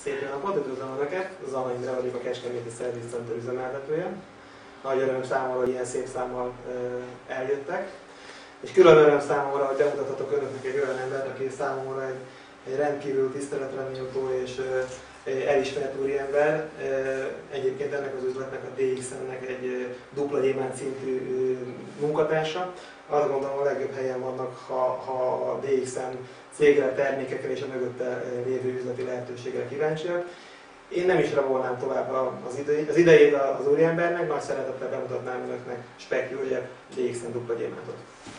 Szép jó napot, üdvözlöm Önöket! Zana Imre vagyok, a Kecskeméti Service Center üzemeltetője. Nagy öröm számomra, hogy ilyen szép számmal eljöttek. És külön öröm számomra, hogy bemutathatok Önöknek egy olyan embert, aki számomra egy rendkívül tiszteletre méltó és elismert úriember. Egyébként ennek az üzletnek, a DXN-nek egy dupla gyémánt szintű munkatársa. Azt gondolom, a legjobb helyen vannak, ha a DXN cégre, termékekre és a mögötte lévő üzleti lehetőségre kíváncsiak. Én nem is rabolnám tovább az idejét az úriembernek, nagy szeretettel bemutatnám Önöknek Speck József DXN dupla gyémántot.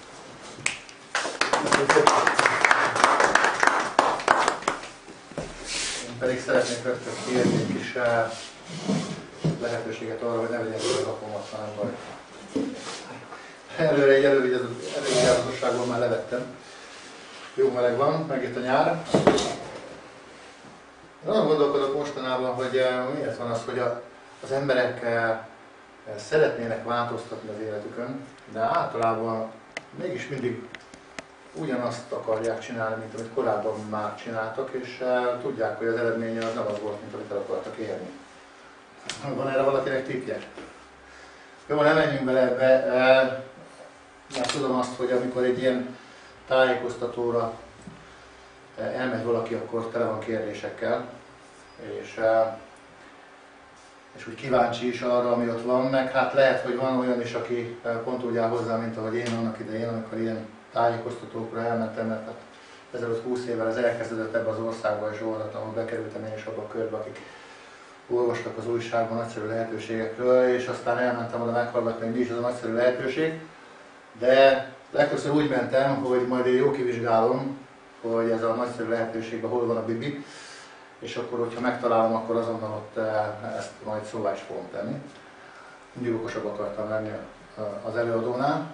Én pedig szeretnék rögtön kérni egy kis lehetőséget arra, hogy ne vegyek a lapomat, hanem baj. Előre egy elővigyázatosságból már levettem. Jó meleg van, megjött a nyár. Nagyon gondolkodok mostanában, hogy miért van az, hogy az emberek szeretnének változtatni az életükön, de általában mégis mindig ugyanazt akarják csinálni, mint amit korábban már csináltak, és tudják, hogy az eredménye az nem az volt, mint amit el akartak érni. Van erre valakinek tippje? Jó, nem menjünk bele ebbe, mert tudom azt, hogy amikor egy ilyen tájékoztatóra elmegy valaki, akkor tele van kérdésekkel, és úgy kíváncsi is arra, ami ott van, meg hát lehet, hogy van olyan is, aki pont úgy áll hozzá, mint ahogy én annak idején, amikor ilyen tájékoztatókra elmentem, mert hát ezelőtt 20 évvel ez elkezdődött ebbe az országba, és olvastam, ahol bekerültem én is abba a körbe, akik olvastak az újságban nagyszerű lehetőségekről, és aztán elmentem oda meghallgatni, hogy mi is az a nagyszerű lehetőség. De legtöbbször úgy mentem, hogy majd én jó kivizsgálom, hogy ez a nagyszerű lehetőségben hol van a bibi, és akkor, hogyha megtalálom, akkor azonnal ott ezt majd szóvá is fogom tenni. Mindig okosabb akartam lenni az előadónál.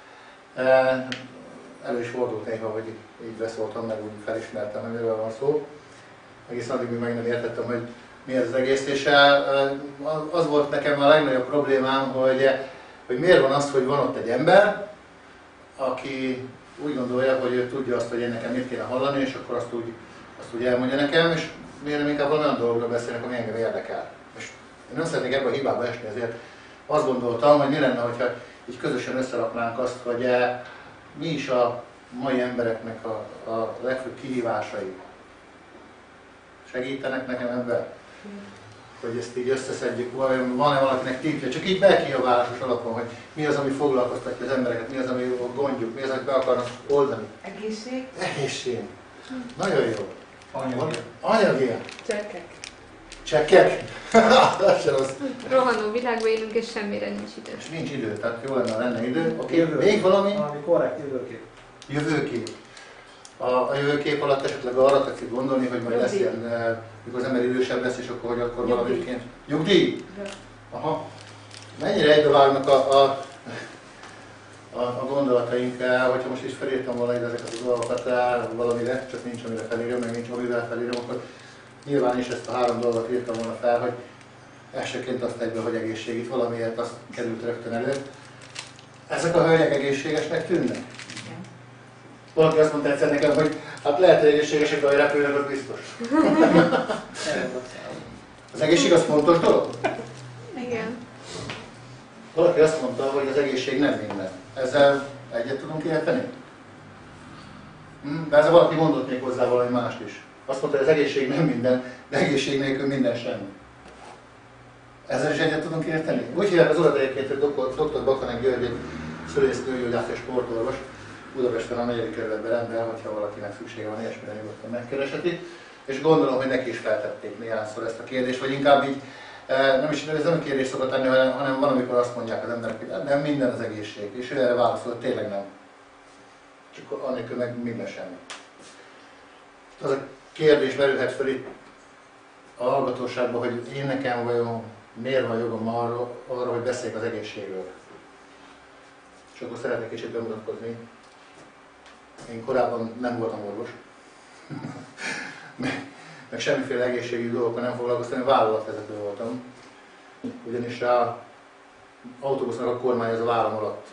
Elő is fordult néha, hogy így beszóltam, meg úgy felismertem, hogy miről van szó. Egész addig még meg nem értettem, hogy mi ez az egész, és az volt nekem a legnagyobb problémám, hogy miért van az, hogy van ott egy ember, aki úgy gondolja, hogy ő tudja azt, hogy én nekem mit kéne hallani, és akkor azt úgy elmondja nekem, és miért nem inkább olyan dolgokról beszélnek, ami engem érdekel. És én nem szeretnék ebbe a hibába esni, ezért azt gondoltam, hogy mi lenne, hogyha így közösen összeraknánk azt, hogy mi is a mai embereknek a legfőbb kihívásai. Segítenek nekem ebben? Hogy ezt így összeszedjük, van-e valakinek tippje, csak így belkiabálásos alapon, hogy mi az, ami foglalkoztatja az embereket, mi az, ami a gondjuk, mi az, amit be akarnak oldani. Egészség? Egészség. Nagyon jó. Anyagi. Anyagi. Csekkek. Csekkek? Az sem rossz. Rohanó világban élünk, és semmire nincs idő. És nincs idő, tehát jó lenne idő. Oké, még valami? Valami korrekt jövőkép. Jövőkép. A jövőkép alatt esetleg arra tetszik gondolni, hogy majd lesz ilyen, mikor az ember idősebb lesz, és akkor, hogy akkor valamiként... Nyugdíj? Aha. Mennyire egybevágnak a gondolataink, hogyha most is felírtam volna ide ezeket a dolgokat valamire, csak nincs amire felírom, meg nincs amivel felírom, akkor nyilván is ezt a 3 dolgot írtam volna fel, hogy elsőként azt egyben, hogy egészség, itt valamiért azt került rögtön elő. Ezek a hölgyek egészségesnek tűnnek? Valaki azt mondta egyszer nekem, hogy hát lehet, hogy egészségesek, de hogy repülnek, az biztos. Az egészség az fontos dolog? Igen. Valaki azt mondta, hogy az egészség nem minden. Ezzel egyet tudunk érteni? De ezzel valaki mondott még hozzá valami mást is. Azt mondta, hogy az egészség nem minden, de egészség nélkül minden semmi. Ezzel is egyet tudunk érteni? Úgy hívják az urat egyébként, hogy dr. Bakanek György, egy szülész, nőgyógyász és sportorvos, Budapesten a 4. kerületben rendel, hogyha valakinek szüksége van, ilyesmire nyugodtan megkereseti. És gondolom, hogy neki is feltették néhányszor ezt a kérdést, vagy inkább így, ez nem a kérdés szokott lenni, hanem van, amikor azt mondják az emberek, hogy nem minden az egészség. És ő erre válaszol, hogy tényleg nem. Csak annélkül meg minden semmi. Az a kérdés merülhet fel itt a hallgatóságban, hogy én nekem vajon miért van jogom arra, hogy beszéljek az egészségről. És akkor szeretnék kicsit bemutatkozni. Én korábban nem voltam orvos, meg semmiféle egészségügyi dolgokkal nem foglalkoztam, én vállalatvezető voltam. Ugyanis az autóbusznak a kormány az a vállam alatt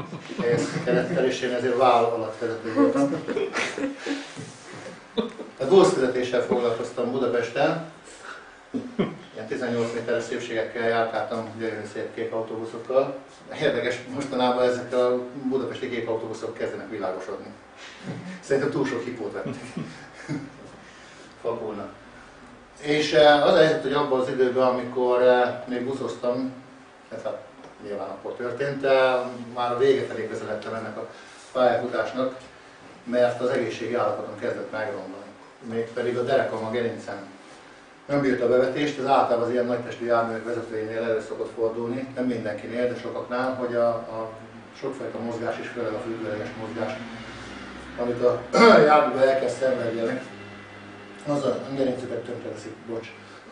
helyezkedett el, és én ezért vállalatvezető voltam. Tehát buszvezetéssel foglalkoztam Budapesten. Ilyen 18 méteres szépségekkel járkáltam gyönyörű szép kék autóbuszokkal. Érdekes, mostanában ezek a budapesti kék autóbuszok kezdenek világosodni. Szerintem túl sok hipót vettek. Fakulnak. És az a helyzet, hogy abban az időben, amikor még buszoztam, ez hát nyilván akkor történt, már a vége felé közeledtem ennek a pályafutásnak, mert az egészségi állapotom kezdett megromlani. Mégpedig a derekam, a gerincem nem bírta a bevetést, ez általában az ilyen nagytestű járművek vezetőinél elő szokott fordulni, nem mindenkinél, de sokaknál, hogy a sokfajta mozgás és főleg a függőleges mozgás, amit a járműben elkezd szenvedjenek, az a gerincüket tönkreteszik, bocs.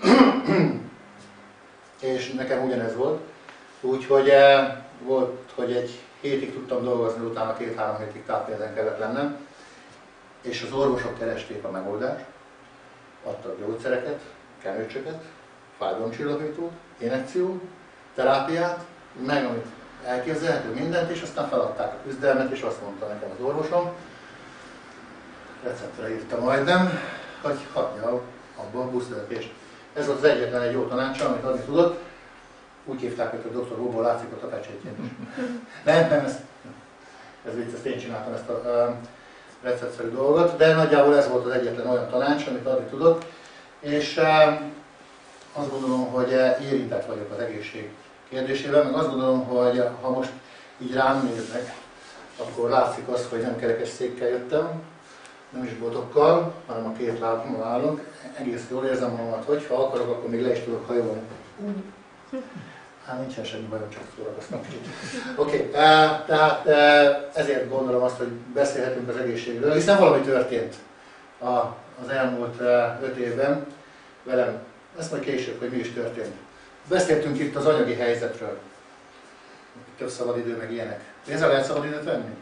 És nekem ugyanez volt, úgyhogy volt, hogy egy hétig tudtam dolgozni, utána 2-3 hétig táppénzen kellett lennem, és az orvosok keresték a megoldást, adtak gyógyszereket, kenőcsöket, fájdalomcsillapítót, injekciót, terápiát, meg amit elképzelhető mindent, és aztán feladták a küzdelmet, és azt mondta nekem az orvosom, receptre írta majdnem, hogy hagyja abba a buszvezetést. Ez volt az egyetlen egy jó tanácsa, amit adni tudott. Úgy hívták őt, hogy Dr. Bobo, látszik ott a pecsétjén is. Nem, ez vicc, ezt én csináltam ezt a receptszerű dolgot, de nagyjából ez volt az egyetlen olyan tanács, amit adni tudott. És azt gondolom, hogy érintett vagyok az egészség kérdésében, meg azt gondolom, hogy ha most így rám néznek, akkor látszik az, hogy nem kerekes székkel jöttem, nem is botokkal, hanem a 2 lábamon állok. Egész jól érzem magamat, hogy ha akarok, akkor még le is tudok hajolni. Hát nincsen semmi bajom, csak szórakoztam kicsit. Oké, tehát ezért gondolom azt, hogy beszélhetünk az egészségről, hiszen valami történt az elmúlt 5 évben velem. Ezt majd később, hogy mi is történt. Beszéltünk itt az anyagi helyzetről. Több szabadidő, meg ilyenek. Pénzzel lehet szabadidőt venni?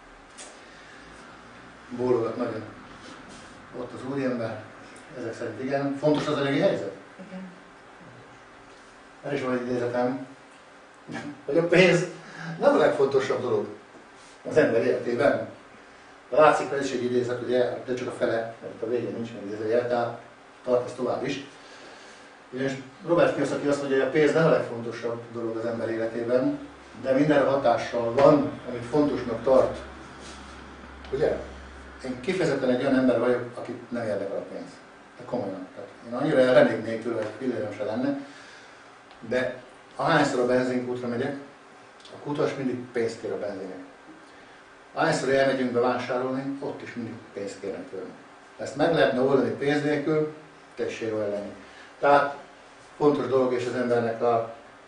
Bólogat nagyon. Ott az úriember. Ezek szerint igen. Fontos az anyagi helyzet? Igen. El is van egy idézetem, hogy a pénz nem a legfontosabb dolog az ember életében. De látszik, ez is egy idézet, ugye, de csak a fele, mert a végén nincs meg idézőjel, tehát tart ez tovább is. És Robert Kiyosaki azt mondja, hogy a pénz nem a legfontosabb dolog az ember életében, de minden hatással van, amit fontosnak tart. Ugye? Én kifejezetten egy olyan ember vagyok, akit nem érdekel a pénz. De komolyan. Tehát én annyira ellennék tőle, hogy fillérem se lenne, de ahányszor a benzinkútra megyek, a kutas mindig pénzt kér a benzinek. Ahányszor elmegyünk bevásárolni, ott is mindig pénzt kérnek tőlünk. Ezt meg lehetne oldani pénz nélkül, tessék olyan lenni. Tehát fontos dolog, és az embernek az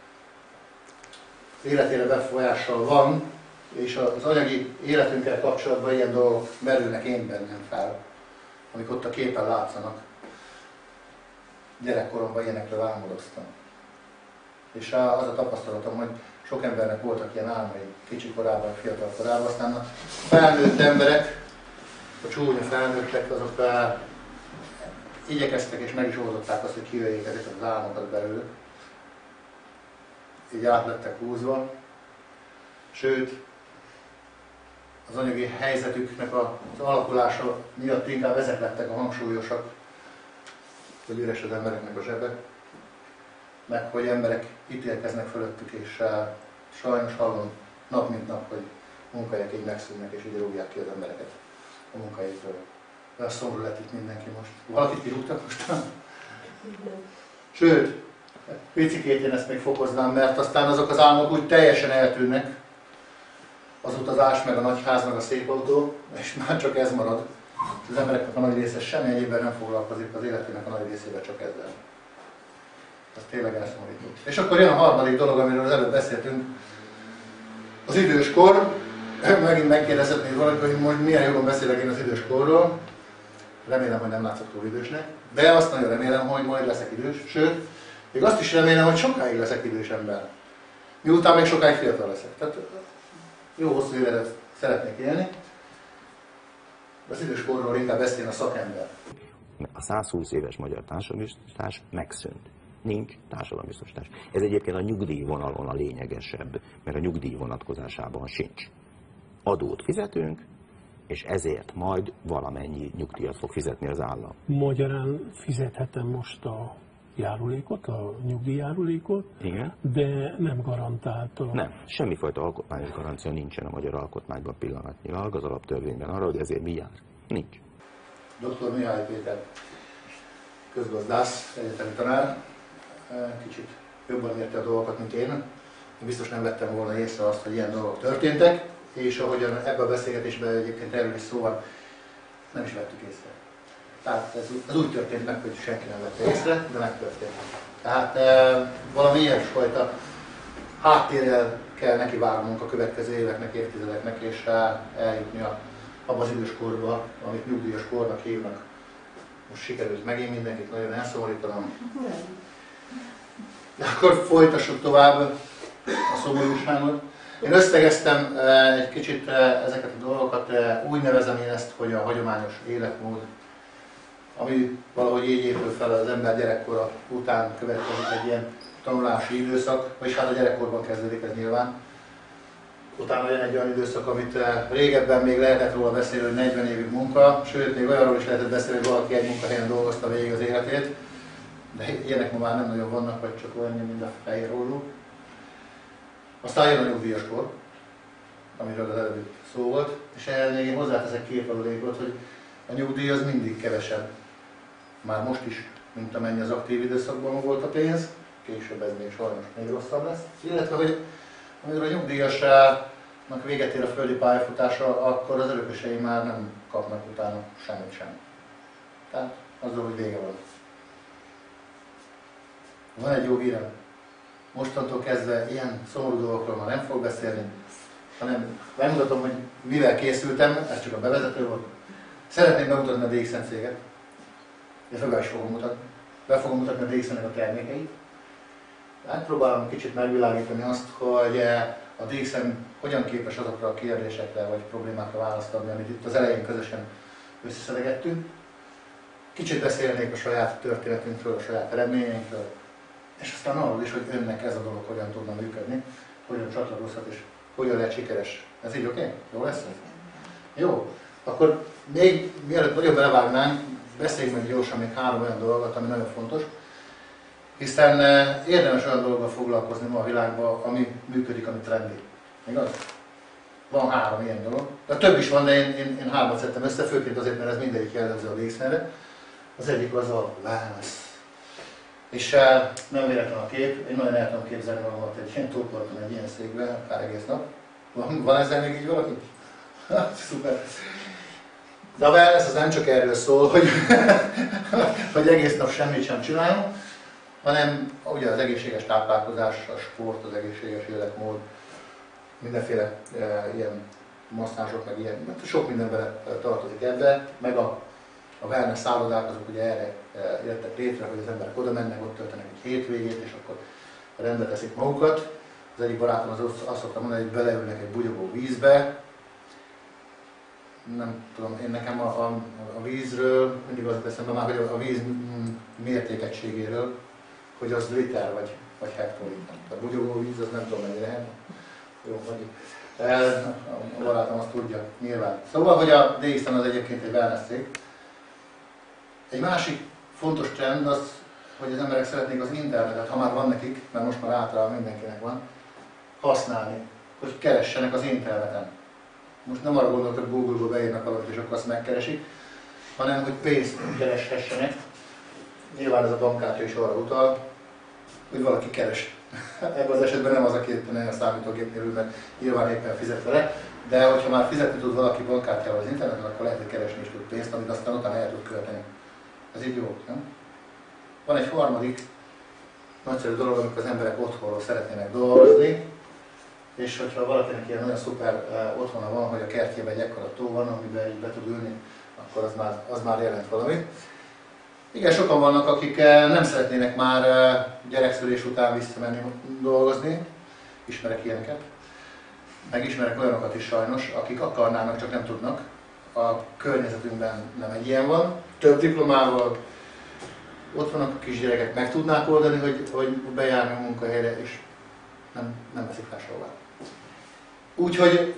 életére befolyással van, és az anyagi életünkkel kapcsolatban ilyen dolgok merülnek én bennem fel, amik ott a képen látszanak. Gyerekkoromban ilyenekre álmodoztam. És az a tapasztalatom, hogy sok embernek voltak ilyen álmai kicsi korában, fiatal korában, aztán a felnőtt emberek, a csúnya felnőttek, azok igyekeztek és meg is oldották azt, hogy kijöjjék ezeket az álmokat belőlük. Így át lettek húzva. Sőt, az anyagi helyzetüknek az alakulása miatt inkább ezek lettek a hangsúlyosak, hogy üres az embereknek a zsebe, meg hogy emberek ítélkeznek fölöttük, és sajnos hallom nap mint nap, hogy munkahelyek így megszűnnek, és így rúgják ki az embereket a munkahelyükről. De az szomorú lett itt mindenki most. Valakit kirúgtak mostan? Sőt, picikét én ezt még fokoznám, mert aztán azok az álmok úgy teljesen eltűnnek, az utazás, meg a nagy ház, meg a szép autó, és már csak ez marad. Az embereknek a nagy része semmi egyébben nem foglalkozik, az életének a nagy részében csak ezzel. Ez tényleg elszomorító. És akkor jön a harmadik dolog, amiről az előbb beszéltünk, az időskor. Megint megkérdezhetnéd valaki, hogy most milyen jogon beszélek én az időskorról. Remélem, hogy nem látszok túl idősnek, de azt nagyon remélem, hogy majd leszek idős. Sőt, még azt is remélem, hogy sokáig leszek idős ember. Miután még sokáig fiatal leszek. Tehát jó hosszú életet szeretnék élni. Az időskorról inkább beszélni a szakember. A 120 éves magyar társadalombiztosítás megszűnt. Nincs társadalombiztosítás. Ez egyébként a nyugdíjvonalon a lényegesebb, mert a nyugdíj vonatkozásában sincs. Adót fizetünk, és ezért majd valamennyi nyugdíjat fog fizetni az állam. Magyarán fizethetem most a járulékot, a nyugdíjjárulékot, Igen? de nem garantálta. Nem, semmifajta alkotmányos garancia nincsen a magyar alkotmányban pillanatnyilag, az alaptörvényben arra, hogy ezért mi jár. Nincs. Dr. Mihály Péter, közgazdász, egyetemi tanár, kicsit jobban érte a dolgokat, mint én. Én biztos nem vettem volna észre azt, hogy ilyen dolgok történtek, és ahogyan ebben a beszélgetésben egyébként erről is szó van, nem is vettük észre. Tehát ez úgy történt meg, hogy senki nem vette észre, de megtörtént. Tehát valami ilyesfajta háttérrel kell nekivágnunk a következő éveknek, évtizedeknek, és eljutni abban az időskorba, amit nyugdíjas kornak hívnak. Most sikerült megint mindenkit nagyon elszomorítanom. De akkor folytassuk tovább a szomorúságot. Én összegeztem egy kicsit ezeket a dolgokat, úgy nevezem én ezt, hogy a hagyományos életmód, ami valahogy így épül fel az ember gyerekkora után következik egy ilyen tanulási időszak, vagyis hát a gyerekkorban kezdődik ez nyilván. Utána jön egy olyan időszak, amit régebben még lehetett róla beszélni, hogy 40 évig munka, sőt, még olyanról is lehetett beszélni, hogy valaki egy munkahelyen dolgozta végig az életét, de ilyenek ma már nem nagyon vannak, vagy csak olyan, mint a fehér oldó. Aztán jön a nyugdíjas kor, amiről az előbb szó volt, és ehhez még én hozzáteszek két adalékot, hogy a nyugdíj az mindig kevesebb. Már most is, mint amennyi az aktív időszakban volt a pénz, később ez még sajnos még rosszabb lesz. Illetve, hogy amikor a nyugdíjasnak véget ér a földi pályafutása, akkor az örökösei már nem kapnak utána semmit sem. Tehát azzal, hogy vége van. Van egy jó hírem. Mostantól kezdve ilyen szomorú dolgokról már nem fog beszélni, hanem megmutatom, hogy mivel készültem, ez csak a bevezető volt. Szeretném bemutatni a DXN céget, és fel is fogom mutatni. Be fogom mutatni a DXN-nek a termékeit. Megpróbálom kicsit megvilágítani azt, hogy a DXN hogyan képes azokra a kérdésekre vagy problémákra választ adni, amit itt az elején közösen összeszedegettünk. Kicsit beszélnék a saját történetünkről, a saját eredményeinkről, és aztán arról is, hogy önnek ez a dolog hogyan tudna működni, hogyan csatlakozhat és hogyan lehet sikeres. Ez így oké? Jó lesz ez? Jó. Akkor még mielőtt nagyon belevágnánk, beszéljünk meg gyorsan még 3 olyan dolgot, ami nagyon fontos. Hiszen érdemes olyan dologgal foglalkozni ma a világban, ami működik, ami trendi. Igaz? Van 3 ilyen dolog. De több is van, de én 3-at szedtem össze, főként azért, mert ez mindegyik jellemző a DXN-re. Az egyik az a wellness. És nem véletlen a kép, én nagyon el tudom képzelni magamat egy ilyen tóparton, egy ilyen székben, akár egész nap. Van ezzel még így valaki? Szuper! De a wellness az nem csak erről szól, hogy egész nap semmit sem csinálunk, hanem ugye az egészséges táplálkozás, a sport, az egészséges életmód, mindenféle ilyen masszázsok, meg ilyen, sok minden bele tartozik ebbe, meg a wellness szállodák azok ugye erre jöttek létre, hogy az emberek oda mennek, ott töltenek egy hétvégét, és akkor rendbe teszik magukat. Az egyik barátom azt szokta mondani, hogy beleülnek egy bugyogó vízbe. Nem tudom, én nekem a vízről mindig azt beszélem már, hogy a víz mértékegységéről, hogy az liter vagy hektoliter. A bugyogó víz az nem tudom mennyire lehet. Jó, vagy a barátom azt tudja, nyilván. Szóval, hogy a DXN az egyébként egy wellness cég. Egy másik fontos trend az, hogy az emberek szeretnék az internetet, ha már van nekik, mert most már általában mindenkinek van, használni, hogy keressenek az interneten. Most nem arra gondolok, hogy Google-ba beírnak valamit és akkor azt megkeresik, hanem hogy pénzt kereshessenek. Nyilván ez a bankkártya is arra utal, hogy valaki keres. Ebben az esetben nem az, aki éppen a számítógépnél ül, mert nyilván éppen fizet vele, de hogyha már fizetni tud valaki bankkártyával az interneten, akkor lehet, hogy keresni is tud pénzt, amit aztán utána el tud költeni. Ez így jó, nem? Van egy harmadik nagyszerű dolog, amikor az emberek otthonról szeretnének dolgozni, és hogyha valakinek ilyen nagyon szuper otthona van, hogy a kertjében egy ekkora tó van, amiben így be tud ülni, akkor az már jelent valamit. Igen, sokan vannak, akik nem szeretnének már gyerekszülés után visszamenni dolgozni, ismerek ilyeneket. Megismerek olyanokat is sajnos, akik akarnának, csak nem tudnak. A környezetünkben nem egy ilyen van. Több diplomával ott vannak a kisgyerekek, meg tudnák oldani, hogy bejárni a munkahelyre, és nem veszik fel soha. Úgyhogy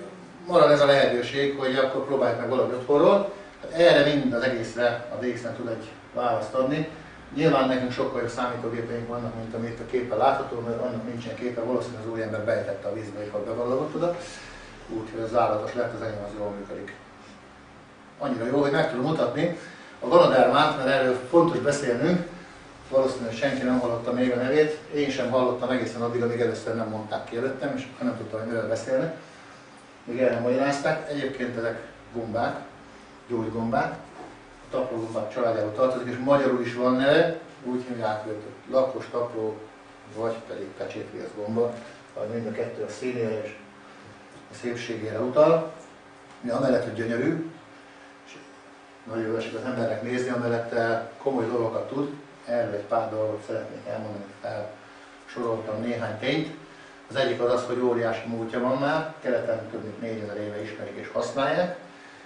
marad ez a lehetőség, hogy akkor próbáljuk meg valahogy otthonról. Hát erre mind az egészre a DXN tud egy választ adni. Nyilván nekünk sokkal jobb számítógépeink vannak, mint amit a képen látható, mert annak nincsen képe, valószínűleg az úriember bejtette a vízbe, és bevallagott oda. Úgyhogy az állatos lett, az enyém az jól működik. Annyira jó, hogy meg tudom mutatni a ganodermát, mert erről fontos beszélnünk. Valószínűleg senki nem hallotta még a nevét, én sem hallottam egészen addig, amíg először nem mondták ki előttem, és nem tudtam, hogy miről beszélnek. Még el nem magyarázták. Egyébként ezek gombák, gyógygombák, a taplógombák családjába tartozik, és magyarul is van neve, úgy hívják őt lakos tapló, vagy pedig pecsétviaszgomba, vagy mind a kettő a színére és a szépségére utal. Amellett, hogy gyönyörű, és nagyon jó esik az embernek nézni, amellett komoly dolgokat tud. Erről egy pár dolgot szeretnék elmondani, felsoroltam néhány tényt. Az egyik az az, hogy óriási múltja van már, keleten több mint 4000 éve ismerik és használják.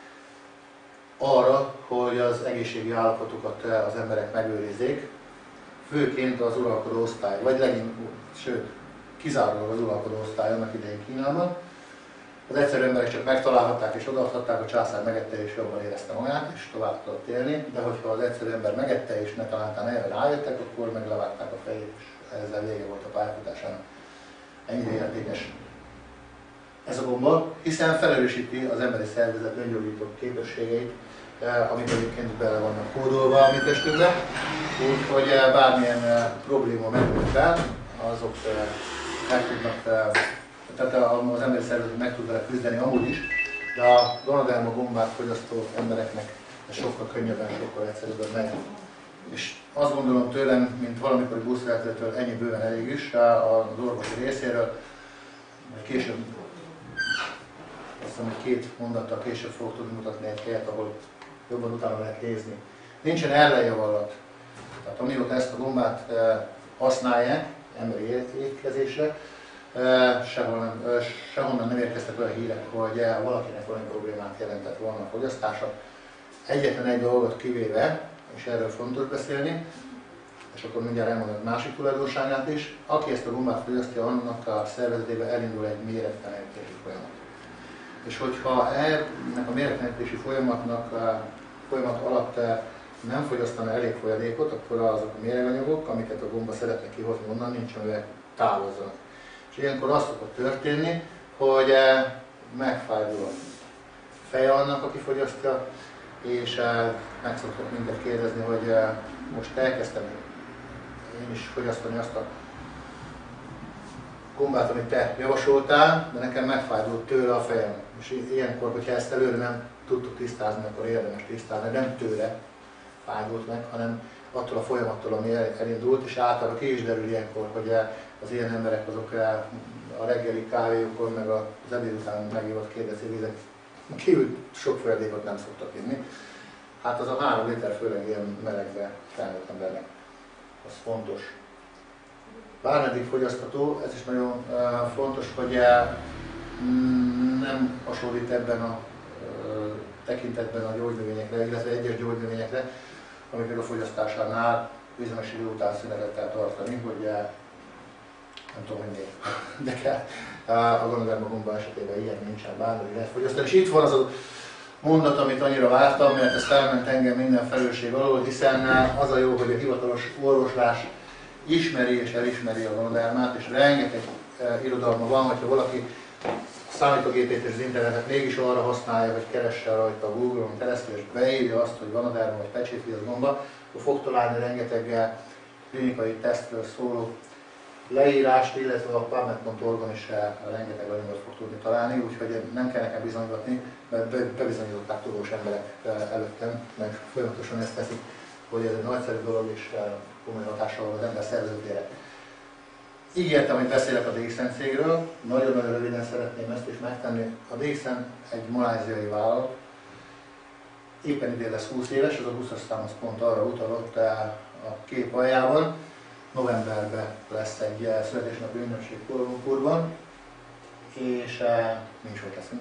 Arra, hogy az egészségi állapotukat az emberek megőrizzék, főként az uralkodó osztály, vagy sőt, kizárólag az uralkodó osztály annak idején Kínában. Az egyszerű emberek csak megtalálhatták és odaadhatták, a császár megette és jobban érezte magát, és tovább tudott élni, de hogyha az egyszerű ember megette és ne találtán erre rájöttek, akkor meglevágták a fejét, és ezzel vége volt a pályafutásának. Ennyire értékes ez a gomba, hiszen felerősíti az emberi szervezet öngyógyító képességeit, amik egyébként bele vannak kódolva a mi testünkbe, úgyhogy bármilyen probléma merül fel, azok meg tudnak, tehát az emberi szervezet meg tud vele küzdeni amúgy is, de a ganoderma gombát fogyasztó embereknek ez sokkal könnyebben, sokkal egyszerűbben megy. És azt gondolom tőlem, mint valamikor buszvezetőtől ennyi bőven elég is az orvosi részéről, hogy később, azt hiszem, hogy 2 mondattal később fogok tudni mutatni egy helyet, ahol jobban utána lehet nézni. Nincsen ellenjavallat. Tehát amióta ezt a gombát használják emberi étkezésre, sehonnan nem érkeztek olyan hírek, hogy valakinek valami problémát jelentett volna a fogyasztása. Egyetlen egy dolgot kivéve, és erről fontos beszélni, és akkor mindjárt elmondom a másik tulajdonságát is, aki ezt a gombát fogyasztja, annak a szervezetében elindul egy méregtelenítési folyamat. És hogyha ennek a méregtelenítési folyamat alatt nem fogyasztana elég folyadékot, akkor azok a méreganyagok, amiket a gomba szeretne kihozni onnan, nincsen, hogy távozzanak. És ilyenkor az szokott történni, hogy megfájdul a feje annak, aki fogyasztja, és meg szoktak minket kérdezni, hogy most elkezdtem én is fogyasztani azt a gombát, amit te javasoltál, de nekem megfájdult tőle a fejem. És ilyenkor, hogyha ezt előre nem tudtuk tisztázni, akkor érdemes tisztázni, nem tőle fájdult meg, hanem attól a folyamattól, ami elindult, és általában ki is derül ilyenkor, hogy az ilyen emberek azok a reggeli kávéjukon, meg az ebéd után megívott kérdezővizek kívül sok folyadékot nem szoktak inni. Hát az a 3 liter, főleg ilyen melegbe felnőtt embernek, az fontos. Bármeddig fogyasztható, ez is nagyon fontos, hogy nem hasonlít ebben a tekintetben a gyógynövényekre, illetve egyes gyógynövényekre, amiknek a fogyasztásánál bizonyos idő után szünetet kell tartani, hogy nem tudom, hogy miért, de kell. A ganoderma gomba esetében ilyen nincsen, bármeddig lehet fogyasztani. És itt van az a mondat, amit annyira vártam, mert ez felment engem minden felelősség alól, hiszen az a jó, hogy a hivatalos orvoslás ismeri és elismeri a ganodermát, és rengeteg irodalma van, hogyha valaki a számítógépét és az internetet mégis arra használja, hogy keresse rajta a Google-on keresztül, és beírja azt, hogy ganoderma vagy pecsétviaszgomba, akkor fog találni rengeteg klinikai tesztről szóló leírást, illetve a PubMed.org-on is rengeteg anyagot fog tudni találni, úgyhogy nem kell nekem bizonygatni, mert bebizonyították tudós emberek előttem, meg folyamatosan ezt teszik, hogy ez egy nagyszerű dolog és komoly hatással van az ember szervezetére. Ígértem, hogy beszélek a DXN cégről, nagyon-nagyon röviden szeretném ezt is megtenni. A DXN egy maláziai vállalat, éppen idén lesz 20 éves, ez a 20-as szám az pont arra utalott a kép aljában. Novemberben lesz egy születésnapi ünnepség Kuala Lumpurban, és mi is ott leszünk.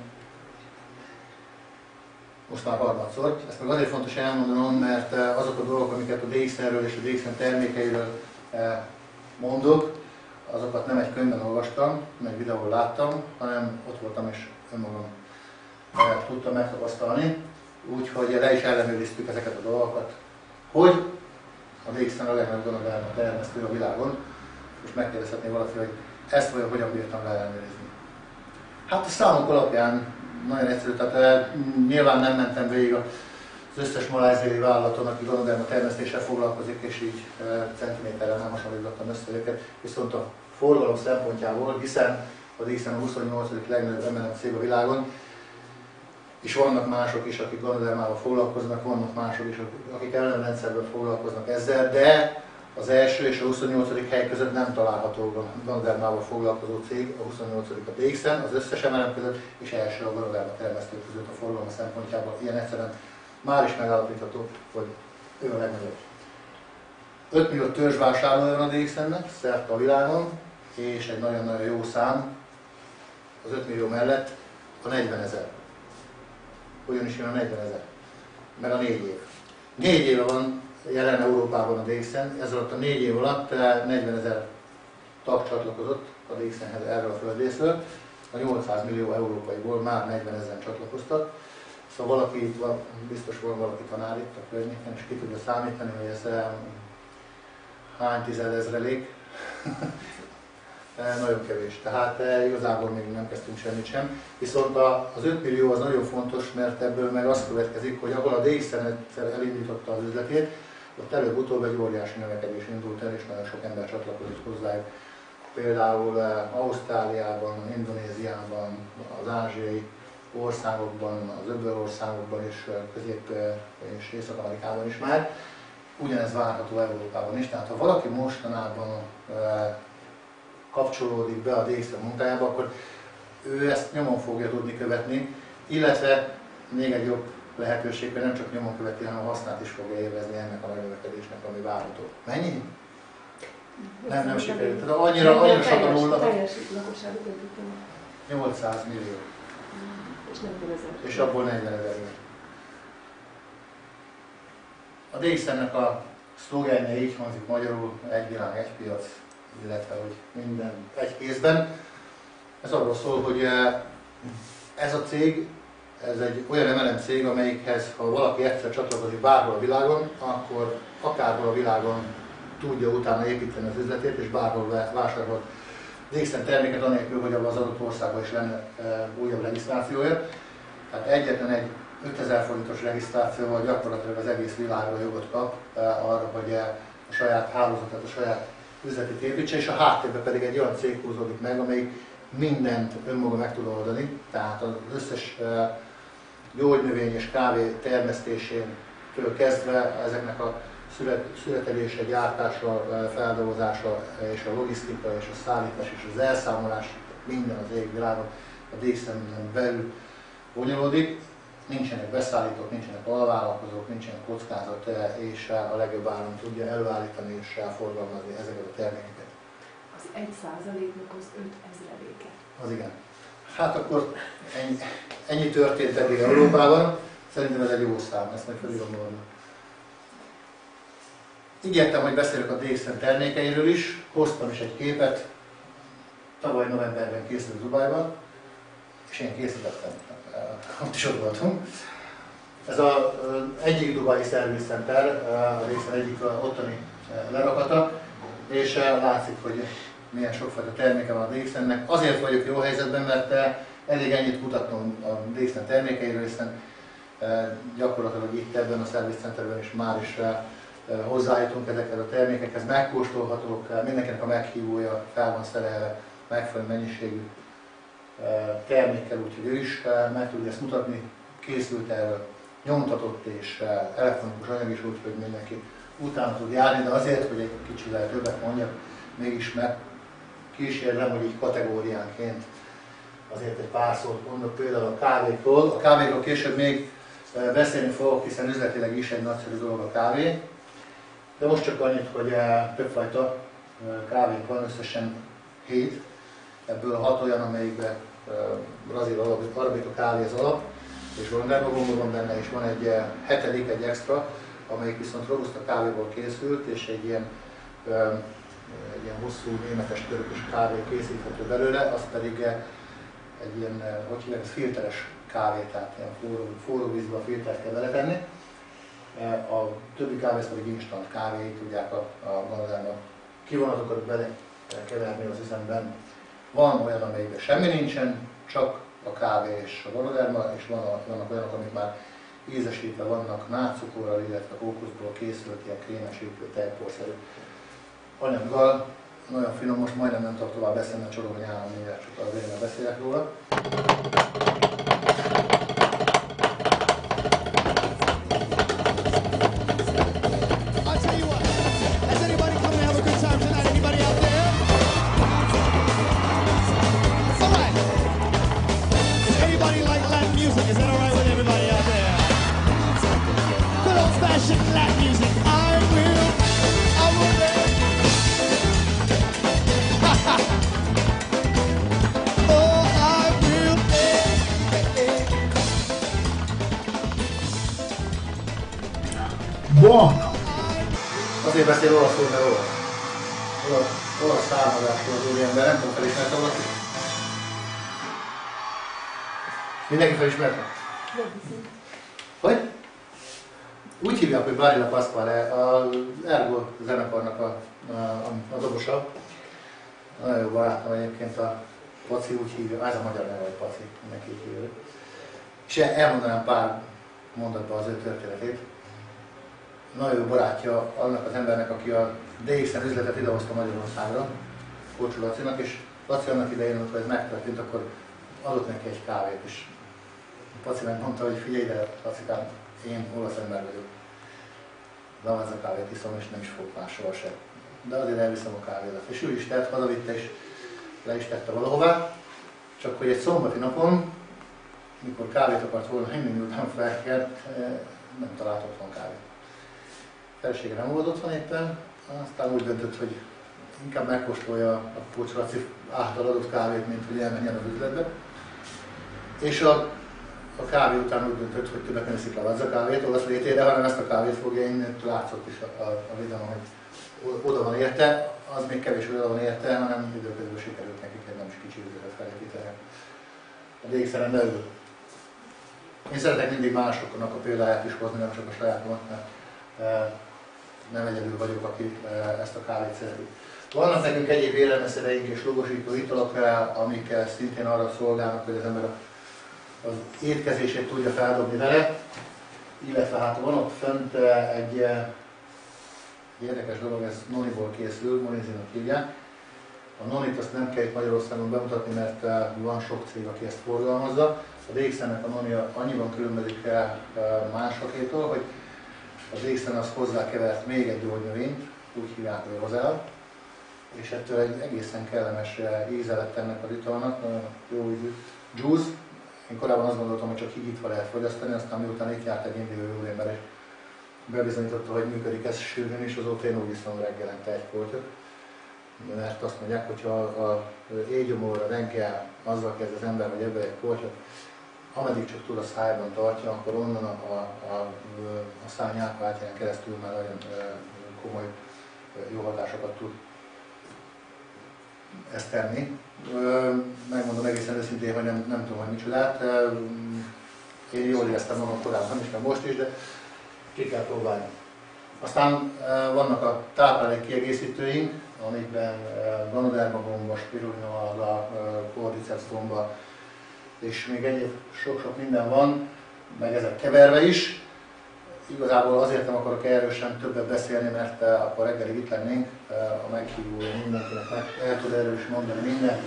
Most már harmadszor. Ezt meg azért fontos elmondanom, mert azok a dolgok, amiket a DXN-ről és a DXN termékeiről mondok, azokat nem egy könyvben olvastam, nem egy videón láttam, hanem ott voltam és önmagam tudtam megtapasztalni, úgyhogy le is ellenőriztük ezeket a dolgokat, hogy a DXN a legnagyobb gonodalma termesztő a világon, és megkérdezhetné valaki, hogy ezt vajon hogyan bírtam le ellenőrizni. Hát a számok alapján nagyon egyszerű, tehát nyilván nem mentem végig az összes malajziai vállalaton, aki gonodalma termesztéssel foglalkozik, és így centiméterrel nem hasonlítottam össze őket, viszont a forgalom szempontjából, hiszen a DXN a 28. legnagyobb M&M cég a világon, és vannak mások is, akik gonodalmával foglalkoznak, vannak mások is, akik ellenrendszerben foglalkoznak ezzel, de az első és a 28. hely között nem található gonodalmával foglalkozó cég, a 28. a DXN, az összes M&M között, és első a gonodalma termesztő között a forgalom szempontjából. Ilyen egyszerűen már is megállapítható, hogy ő a legnagyobb. 5 millió törzsvásárlója van a DXN-nek szerte a világon, és egy nagyon-nagyon jó szám az 5 millió mellett a 40 000. Hogyan is jön a 40 000? Meg a 4 év. 4 éve van jelen Európában a DXN, ez alatt a 4 év alatt 40 000 tag csatlakozott a DXN-hez erről a földrészről. A 800 millió európaiból már 40 000 csatlakoztak. Szóval valaki itt van, biztos van valaki tanár itt a környéken, és ki tudja számítani, hogy ez hány tizedezrelék. Nagyon kevés, tehát igazából még nem kezdtünk semmit sem. Viszont az 5 millió az nagyon fontos, mert ebből meg az következik, hogy ahol a DXN elindította az üzletét, ott előbb-utóbb egy óriási növekedés indult el, és nagyon sok ember csatlakozott hozzájuk. Például Ausztráliában, Indonéziában, az ázsiai országokban, az öbölországokban és Közép- és Észak-Amerikában is már. Ugyanez várható Európában is. Tehát ha valaki mostanában kapcsolódik be a DXN munkájába, akkor ő ezt nyomon fogja tudni követni, illetve még egy jobb lehetőség, hogy nem csak nyomon követi, hanem a hasznát is fogja élvezni ennek a megnövekedésnek, ami várható. Mennyi? Nem sikerült. Tehát annyira sok a nulla. Teljes lakosságuk 800 millió. És nem 40 000. És abból 40 000. A DXN-nek a szlogenje így hangzik magyarul, egy világ, egy piac, illetve hogy minden egy kézben. Ez arról szól, hogy ez a cég, ez egy olyan M&M cég, amelyikhez, ha valaki egyszer csatlakozik bárhol a világon, akkor akárhol a világon tudja utána építeni az üzletét, és bárhol vásárol DXN terméket, anélkül, hogy abban az adott országban is lenne újabb regisztrációja. Tehát egyetlen egy 5000 forintos regisztrációval gyakorlatilag az egész világra jogot kap arra, hogy a saját hálózatát, a saját üzletét építse, és a háttérben pedig egy olyan cég húzódik meg, amelyik mindent önmaga meg tud oldani, tehát az összes gyógynövény és kávé termesztésétől kezdve ezeknek a születelése, gyártása, feldolgozása és a logisztika és a szállítás és az elszámolás minden az égvilágon a DXN-en belül bonyolódik. Nincsenek beszállítók, nincsenek alvállalkozók, nincsenek kockázat, és a legjobb áron tudja előállítani és elforgalmazni ezeket a termékeket. Az 1%-nak az 5000-éke. Az igen. Hát akkor ennyi történt eddig Európában. Szerintem ez egy jó szám, ezt majd felírom volna. Ígértem, hogy beszélek a DXN termékeiről is. Hoztam is egy képet. Tavaly novemberben készült Dubajban, és én készítettem. Ott is ott voltunk. Ez az egyik dubai Service Center, a DXN egyik ottani lerakata, és látszik, hogy milyen sokfajta terméke van a DXN-nek. Azért vagyok jó helyzetben, mert elég ennyit mutatnom a DXN termékeiről, hiszen gyakorlatilag itt ebben a Service Centerben is már is hozzájutunk ezekhez a termékekhez, megkóstolhatók, mindenkinek a meghívója fel van szerelve megfelelő mennyiségű termékkel, úgyhogy ő is meg tudja ezt mutatni, készült erről, nyomtatott és elektronikus anyag is, úgyhogy mindenki utána tud járni, de azért, hogy egy kicsivel többet mondjak, mégis meg kísérlem, hogy így kategóriánként azért egy pár szót mondok, például a kávékról. A kávéról később még beszélni fogok, hiszen üzletileg is egy nagyszerű dolog a kávé. De most csak annyit, hogy többfajta kávénk van, összesen 7. Ebből 6 olyan, amelyikben brazil arabika kávé az alap, és rondelmagombor van benne, és van egy 7., egy extra, amelyik viszont robusta kávéból készült, és egy ilyen hosszú németes törökös kávé készíthető belőle, az pedig egy ilyen, hogy hívják, filteres kávét, tehát ilyen forró vízbe a filtert kell beletenni. A többi kávé, ez pedig instant kávé, tudják a Ganoderma kivonatokat bele keverni az üzemben. Van olyan, amelyikben semmi nincsen, csak a kávé és a Ganoderma, és vannak olyanok, amik már ízesítve vannak nátscukorral, illetve kókuszból készült ilyen krémesítő tejporszerű anyaggal. Nagyon finom, most majdnem nem tudok tovább beszélni, a Csorogony állam mindjárt csak az én beszélek róla. Buono! Azért beszél olaszul, mert olasz származású az úriember, nem tudom, felismerte valaki? Mindenki felismerte? Hogy? Úgy hívják, hogy Barilla Pasquale, az Ergo zenekarnak a dobosa. Nagyon jó barátom egyébként, a Paci úgy hívja, ez a magyar neve, hogy Paci, mindenki így hívja. És elmondanám pár mondatban az ő történetét. Nagyon jó barátja annak az embernek, aki a DXN üzletet idehozta Magyarországra, Kócsú Lacinak, és Laci annak idején, amikor ez megtörtént, akkor adott neki egy kávét, és Laci megmondta, hogy figyelj ide, Lacikám, én olasz ember vagyok. De az a kávét iszom, és nem is fogok már sohasem. De azért elviszem a kávédat. És ő is tett, hazavitte, és le is tette valahová. Csak hogy egy szombati napon, mikor kávét akart volna inni, miután felkelt, nem talált otthon kávét. Felesége nem volt otthon éppen, aztán úgy döntött, hogy inkább megkóstolja a Kócsú Laci által adott kávét, mint hogy elmenjen az üzletbe. És a kávé után úgy döntött, hogy többet nem iszik Lavazza kávét olasz létére, hanem ezt a kávét fogja inni, látszott is a videón, hogy oda van érte, az még kevés, hogy oda van érte, hanem időközben sikerült nekik egy nem is kicsi üzletet felépíteni a DXN-en belül. Én szeretek mindig másoknak a példáját is hozni, nem csak a sajátomat, mert nem egyedül vagyok, aki ezt a kávét szereti. Vannak nekünk egyéb élelmiszereink és logosító italok, amik szintén arra szolgálnak, hogy az ember az étkezését tudja feldobni vele, illetve hát van ott fönt egy érdekes dolog, ez noniból készül, monizinak hívják. A nonit azt nem kell itt Magyarországon bemutatni, mert van sok cég, aki ezt forgalmazza. A DXN-nek a nonia annyiban különbözik másokétól, hogy a DXN az hozzá kevert még egy gyógynövényt, úgy hívják, hogy rozel, és ettől egy egészen kellemes íze lett ennek az italnak, jó ízű juice. Én korábban azt gondoltam, hogy csak higítva lehet fogyasztani, aztán miután itt járt egy indiai úriember, és bebizonyította, hogy működik ez sűrűn, és azóta én úgy iszom reggelente egy poltyot. Mert azt mondják, hogy ha a éjgyomorra reggel azzal kezd az ember, hogy ebben egy poltyot, ameddig csak tud a szájban tartja, akkor onnan a száj nyálkahártyán keresztül már nagyon komoly jó hatásokat tud ezt tenni. Megmondom egészen őszintén, hogy nem tudom, hogy micsodát. Én jól éreztem magam korábban is, meg most is, de ki kell próbálni. Aztán vannak a táplálék kiegészítőink, amikben Ganoderma gomba, spirulina alga, cordyceps gomba, és még egyéb sok-sok minden van, meg ezek keverve is. Igazából azért nem akarok erről sem többet beszélni, mert akkor reggelig itt lennénk, a meghívó mindenkinek el tud erről is mondani mindent.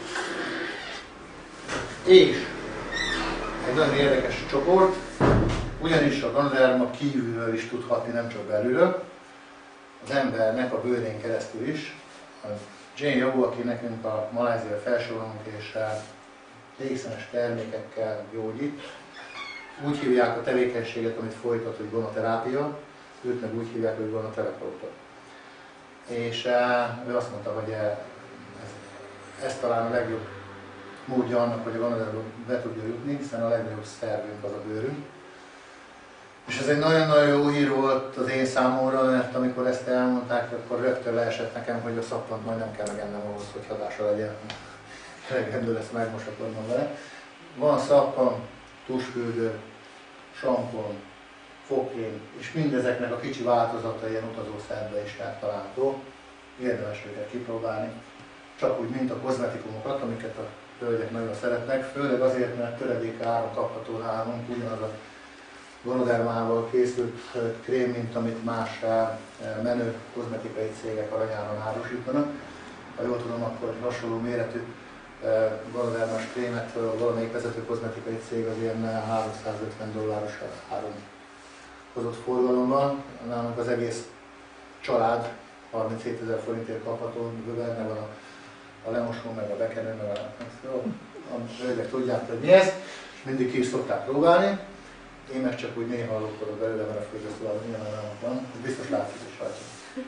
És egy nagyon érdekes csoport, ugyanis a Ganoderma kívülről is tud hatni, nem csak belülről. Az embernek a bőrén keresztül is. A Jane Yao, aki nekünk a Malázia felsorolunk és DXN-es termékekkel gyógyít. Úgy hívják a tevékenységet, amit folytat, hogy gonoterápia, őt meg úgy hívják, hogy gonoterapeuta. És ő azt mondta, hogy ez talán a legjobb módja annak, hogy a gonoderba be tudja jutni, hiszen a legnagyobb szervünk az a bőrünk. És ez egy nagyon-nagyon jó hír volt az én számomra, mert amikor ezt elmondták, akkor rögtön leesett nekem, hogy a szappant majd nem kell megennem ahhoz, hogy hatása legyen. Elegendő lesz megmosakodnom vele. Van szappan tusfürdő, sampon, fogkém, és mindezeknek a kicsi változata ilyen utazószerbe is megtalálható. Érdemes őket kipróbálni. Csak úgy, mint a kozmetikumokat, amiket a hölgyek nagyon szeretnek, főleg azért, mert töredék áron kapható nálunk ugyanaz a Ganodermával készült krém, mint amit más menő kozmetikai cégek aranyáron árusítanak. Ha jól tudom, akkor hasonló méretű Ganodermás krémet valamelyik vezető kozmetikai cég az ilyen $350 áron hozott forgalommal. Nálunk az egész család 37 000 forintért kapható, benne van a lemosó, meg a bekenő, meg a hölgyek tudják, hogy mi ez, és mindig ki is szokták próbálni. Én meg csak úgy néha lókodok belőle, mert a fürdőszobában nyilván nem van, biztos látszik is rajta.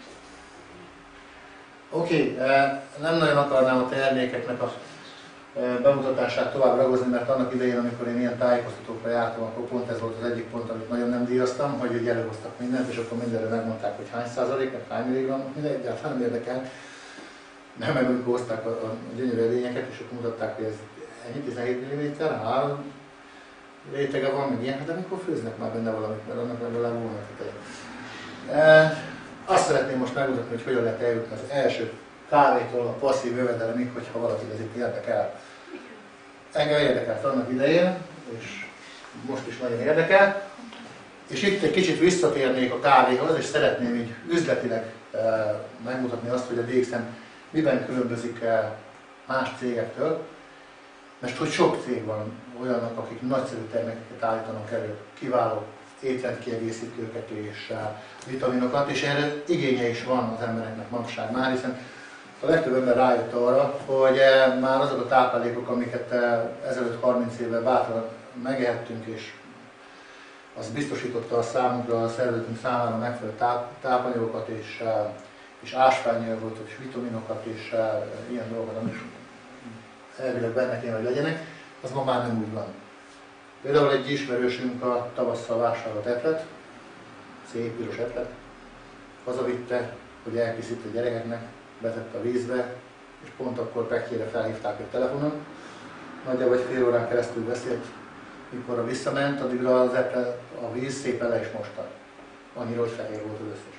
Oké, nem nagyon akarnám a termékeknek a bemutatását tovább ragozni, mert annak idején, amikor én ilyen tájékoztatókra jártam, akkor pont ez volt az egyik pont, amit nagyon nem díjaztam, hogy így előhoztak mindent, és akkor mindenre megmondták, hogy hány százalék, meg hány milligram, minden egyáltalán nem érdekel. Nem, meg amikor hozták a gyönyörű edényeket, és akkor mutatták, hogy ez ennyi 17 mm, 3 rétege van, meg ilyen, de amikor főznek már benne valamit, mert annak legalább volna teteje. Azt szeretném most megmutatni, hogy hogyan lehet eljutni az első kávétól a passzív jövedelemig, hogyha valaki ez itt érdekel. Engem érdekelt annak idején, és most is nagyon érdekel. És itt egy kicsit visszatérnék a kávéhoz, és szeretném így üzletileg megmutatni azt, hogy a DXN miben különbözik más cégektől. Mert hogy sok cég van olyanok, akik nagyszerű termékeket állítanak elő, kiváló étrendkiegészítőket és vitaminokat, és erre igénye is van az embereknek manapság már, hiszen a legtöbb ember rájött arra, hogy már azok a táplálékok, amiket ezelőtt 30 évvel bátran megehettünk, és az biztosította a számunkra, a szervezetünk számára megfelelő tápanyagokat, és ásványanyagot, és vitaminokat, és ilyen dolgokat, amik elvileg benne kéne, hogy legyenek, az ma már nem úgy van. Például egy ismerősünk a tavasszal vásárolt etlet, szép piros etlet, hazavitte, hogy elkészít a gyerekeknek, betette a vízbe, és pont akkor pekjére felhívták egy telefonon. Nagyjából egy fél órán keresztül beszélt, mikor visszament, addigra az etlet, a víz szépen le is mosta. Annyira, hogy fehér volt az összes.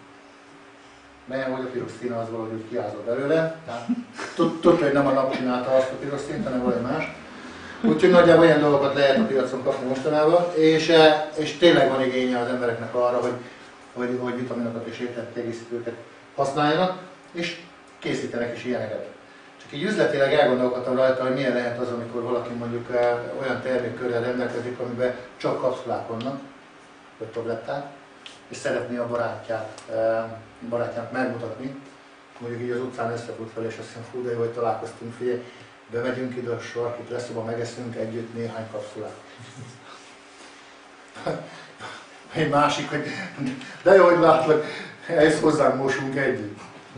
Mert hogy a piros színe az valahogy úgy kiázott belőle. Tudta, hogy nem a nap csinálta azt a piros színt, hanem valami más. Úgyhogy nagyjából olyan dolgokat lehet a piacon kapni mostanában, és tényleg van igénye az embereknek arra, hogy vitaminokat és ételkiegészítőket használjanak, és készítenek is ilyeneket. Csak így üzletileg elgondolkodtam rajta, hogy milyen lehet az, amikor valaki mondjuk olyan termékkörrel rendelkezik, amiben csak kapszulák vannak, vagy tabletták, és szeretné a barátjának megmutatni, mondjuk így az utcán összefut fel, és azt mondja, fú, de jó, hogy találkoztunk, figyelj, bemegyünk ide a sarkit, lesz, szóval megeszünk együtt néhány kapszulát. Egy másik, hogy de jó, hogy látlak, ezt hozzánk mosunk együtt.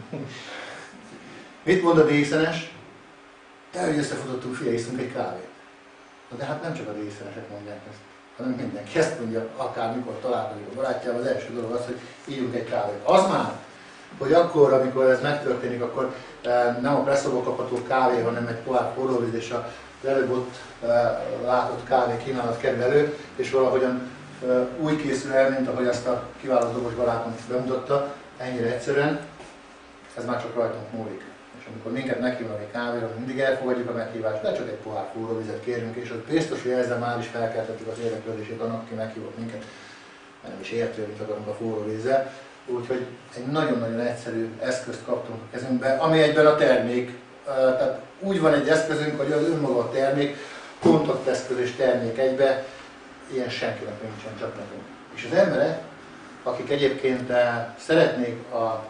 Mit mond a DXN-es? De, hogy összefutottunk, figyelj, iszunk egy kávét. De hát nem csak a DXN-esek mondják ezt, hanem mindenki ezt mondja, akármikor találkozik a barátjával, az első dolog az, hogy ígyunk egy kávét. Az már, hogy akkor, amikor ez megtörténik, akkor nem a presszóból kapható kávé, hanem egy pohár forróvíz, és az előbb ott látott kávé kínálat kerül elő, és valahogyan úgy készül el, mint ahogy azt a kiváló dobos barátom bemutatta, ennyire egyszerűen, ez már csak rajtunk múlik. És amikor minket meghívnak egy kávéra, mindig elfogadjuk a meghívást, de csak egy pohár forróvizet kérünk, és az biztos, hogy ezzel már is felkeltettük az érdeklődését annak, aki meghívott minket, nem is érti, hogy mit akarunk a forróvízzel. Úgyhogy egy nagyon-nagyon egyszerű eszközt kaptunk a kezünkbe, ami egyben a termék. Tehát úgy van egy eszközünk, hogy az önmaga a termék, kontakteszköz és termék egybe, ilyen senkinek nincsen, csak nekünk. És az emberek, akik egyébként szeretnék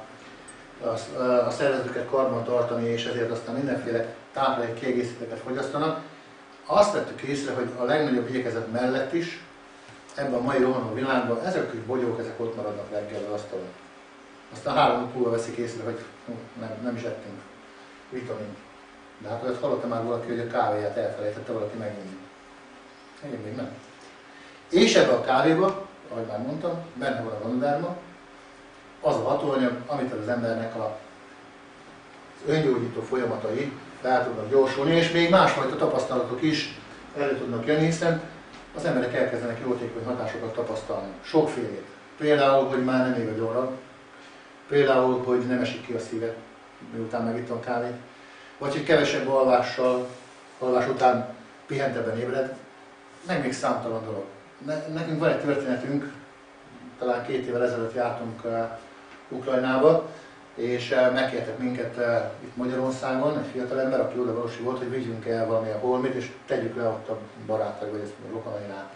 a szervezetüket karban tartani, és ezért aztán mindenféle táplálék kiegészítőket fogyasztanak, azt vettük észre, hogy a legnagyobb igyekezet mellett is, ebben a mai rohanó világban ezek a kis bogyók, ezek ott maradnak reggel az asztalon. Aztán 3 nap múlva veszik észre, hogy nem is ettünk vitamint. De hát olyat hallotta már valaki, hogy a kávéját elfelejtette valaki meginni. Én még nem. És ebben a kávéban, ahogy már mondtam, benne van a Ganoderma, az a hatóanyag, amit az embernek az öngyógyító folyamatai fel tudnak gyorsulni, és még másfajta tapasztalatok is elő tudnak jönni, hiszen az emberek elkezdenek jótékony hatásokat tapasztalni. Sokfélét. Például, hogy már nem ég a gyomra, például, hogy nem esik ki a szíve, miután megittam kávét, vagy hogy kevesebb alvás után pihentebben ébred, meg még számtalan dolog. Nekünk van egy történetünk, talán 2 évvel ezelőtt jártunk Ukrajnába, és megkértek minket itt Magyarországon, egy fiatalember, aki odavalósi volt, hogy vigyünk el valamilyen holmit, és tegyük le ott a barátai, vagy a rokonainál.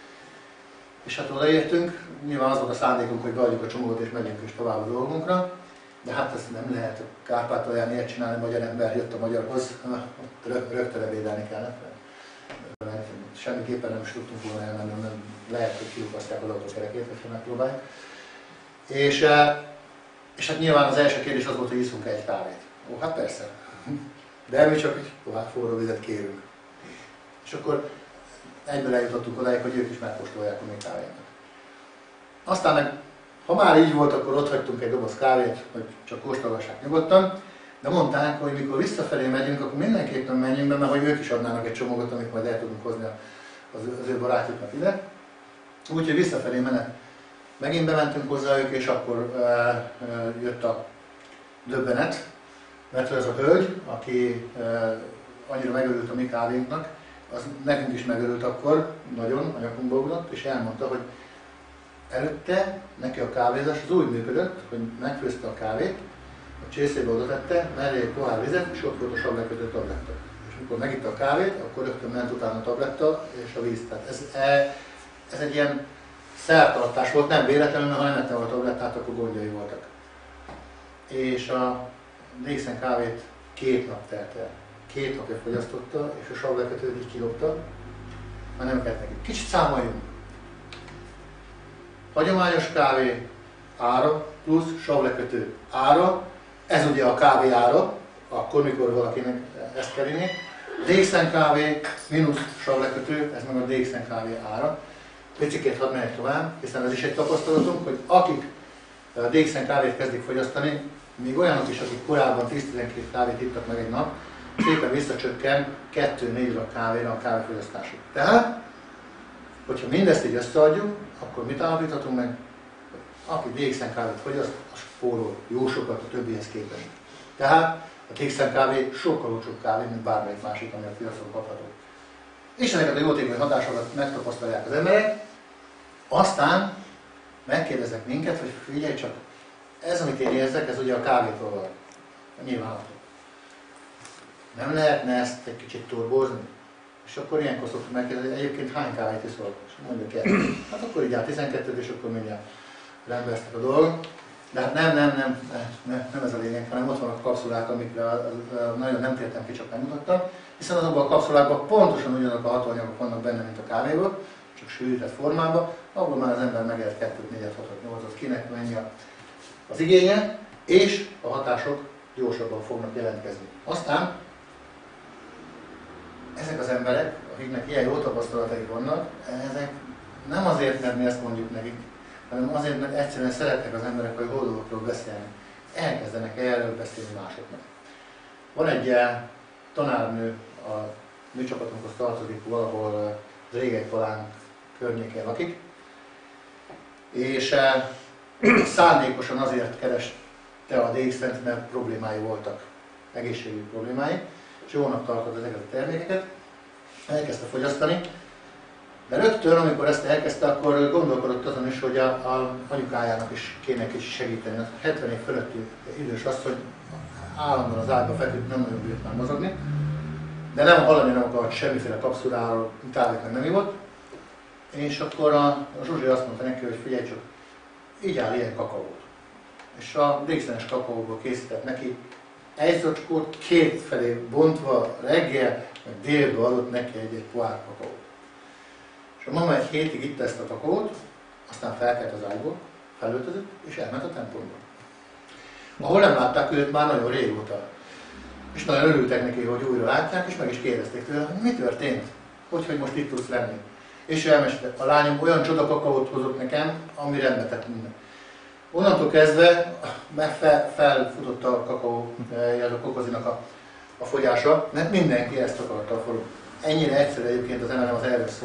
És hát odaértünk, nyilván az volt a szándékunk, hogy beadjuk a csomagot és megyünk is tovább a dolgunkra, de hát ezt nem lehet Kárpátalján ilyet csinálni, magyar ember jött a magyarhoz, rögtön ebédelni kellett. Semmiképpen nem is tudtunk volna elmenni, nem lehet, hogy kiukasztják az autókerekét, hogyha megpróbáljuk. És hát nyilván az első kérdés az volt, hogy iszunk egy kávét. Ó, hát persze. De mi csak tovább forró vizet kérünk. És akkor egyből eljutottunk odáig, hogy ők is megkóstolják a mi kávénkat. Aztán meg, ha már így volt, akkor ott hagytunk egy doboz kávét, hogy csak kóstolgassák nyugodtan. De mondták, hogy mikor visszafelé megyünk, akkor mindenképpen menjünk be, mert hogy ők is adnának egy csomagot, amit majd el tudunk hozni az ő barátjuknak ide. Úgyhogy visszafelé menet megint bementünk hozzájuk, és akkor jött a döbbenet, mert ez a hölgy, aki annyira megörült a mi kávénknak, az nekünk is megörült akkor, nagyon, a nyakunkba ugrott, és elmondta, hogy előtte neki a kávézás az úgy működött, hogy megfőzte a kávét, a csészébe oda tette, mellé egy pohár vizet, és ott volt a savlekötő tabletta. És amikor megitta a kávét, akkor rögtön ment utána a tabletta és a víz. Tehát ez egy ilyen szertartás volt, nem véletlenül, mert ha nem ettem a tablettát, akkor gondjai voltak. És a Dixon kávét 2 nap telt el. 2 napja fogyasztotta, és a savlekötőt így kilopta, már nem kellett neki. Kicsit számoljunk. Hagyományos kávé ára plusz savlekötő ára, ez ugye a kávé ára, akkor mikor valakinek ezt kell inni. Dixon kávé mínusz savlekötő, ez meg a Dixon kávé ára. Picikét hadd menjek tovább, hiszen ez is egy tapasztalatunk, hogy akik Dixon kávét kezdik fogyasztani, még olyanok is, akik korábban 10-12 kávét ittak meg egy nap, szépen visszacsökken 2-4 rak kávéra a kávéfogyasztásuk. Tehát, hogyha mindezt így összeadjuk, akkor mit állapíthatunk meg? Aki Dixon kávét fogyaszt, az spórol jó sokat a többihez képest. Tehát a Dixon kávé sokkal olcsóbb kávé, mint bármelyik másik, ami a piacon kapható. És ezeket a jótékony hatásokat megtapasztalják az emberek, aztán megkérdeznek minket, hogy figyelj csak, ez, amit én érzek, ez ugye a kávétól van. Nyilvánvaló. Nem lehetne ezt egy kicsit turbózni? És akkor ilyenkor szoktuk megkérdezni, hogy egyébként hány kávét iszol? És mondjuk el. Hát akkor így áll 12, és akkor mindjárt rendbe lesznek a dolgok. De hát nem ez a lényeg, hanem ott vannak a kapszulák, amikre nagyon nem tértem ki, csak megmutattam. Hiszen azokban a kapszulákban pontosan ugyanazok a hatóanyagok vannak benne, mint a kávéből, csak sűrített formában, ahol már az ember megért 2, 4, 6, 8, kinek mennyi az igénye, és a hatások gyorsabban fognak jelentkezni. Aztán ezek az emberek, akiknek ilyen jó tapasztalataik vannak, ezek nem azért, mert mi ezt mondjuk nekik, hanem azért, mert egyszerűen szeretnek az emberek a jó dolgokról beszélni. Elkezdenek erről beszélni másoknak. Van egy tanárnő, a mi csapatunkhoz tartozik, valahol Régegypalán környékén lakik, és szándékosan azért kereste a Dixont, mert problémái voltak, egészségügyi problémái, és jónak tartott ezeket a termékeket, elkezdte fogyasztani, de rögtön, amikor ezt elkezdte, akkor gondolkodott azon is, hogy a anyukájának is kéne kicsit segíteni. A 70 év fölötti idős az, hogy állandóan az ágyba feküdt, nem nagyon bírt már mozogni, de nem hallani nem akart semmiféle kapszuláról, távéknak nem ivott. És akkor a Zsuzsi azt mondta neki, hogy figyelj csak, így áll ilyen kakaót. És a Dixon-es kakaóból készített neki egy zacskót, 2 felé bontva, reggel, meg délbe adott neki egy pohár kakaót. És a mama egy hétig itta ezt a kakaót, aztán felkelt az ágyból, felöltözött, és elment a templomba. Ahol nem látták őt már nagyon régóta. És nagyon örültek neki, hogy újra látják, és meg is kérdezték tőle, hogy mi történt, hogy most itt tudsz lenni. És ő elmesélte, a lányom olyan csoda kakaót hozott nekem, ami rendbe tett minden. Onnantól kezdve felfutott a kakaó, a kokozinak a fogyása, mert mindenki ezt akarta a forró. Ennyire egyszerű egyébként az MLM az erről szól,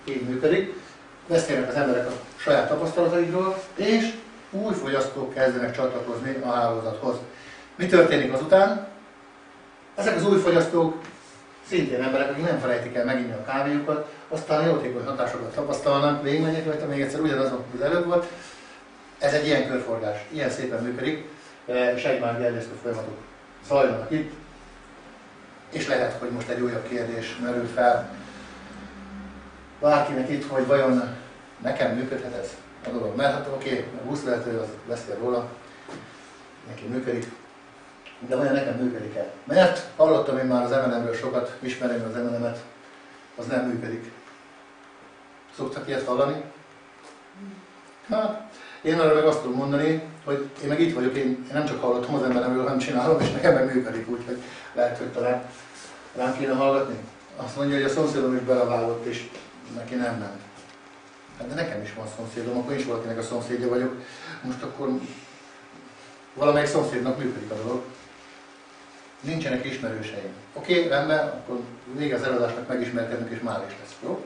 így működik. Beszélnek az emberek a saját tapasztalataikról, és új fogyasztók kezdenek csatlakozni a hálózathoz. Mi történik azután? Ezek az új fogyasztók szintén emberek, akik nem felejtik el meginni a kávéjukat, aztán jótékony hatásokat tapasztalnak, végigmegyek rajta, még egyszer ugyanazon, az előbb volt. Ez egy ilyen körforgás, ilyen szépen működik, és egymás gerjesztő folyamatok zajlanak itt. És lehet, hogy most egy újabb kérdés merül fel bárkinek itt, hogy vajon nekem működhet ez a dolog. Mert hát oké, a buszvezető az beszél róla, neki működik, de vajon nekem működik-e? Mert hallottam én már az M&M-ről sokat, ismerem az M&M-et, az nem működik. Szoktak ilyet hallani? Hát, én arra meg azt tudom mondani, hogy én meg itt vagyok, én nem csak hallottam az M&M-ről, hanem csinálom, és nekem meg működik, úgyhogy lehet, hogy talán rám kéne hallgatni. Azt mondja, hogy a szomszédom is belevágott, és neki nem. Hát de nekem is van szomszédom, akkor is valakinek a szomszédja vagyok. Most akkor valamelyik szomszédnak működik a dolog. Nincsenek ismerőseim. Oké, rendben, akkor vége az előadásnak megismerkedünk, és már is lesz, jó?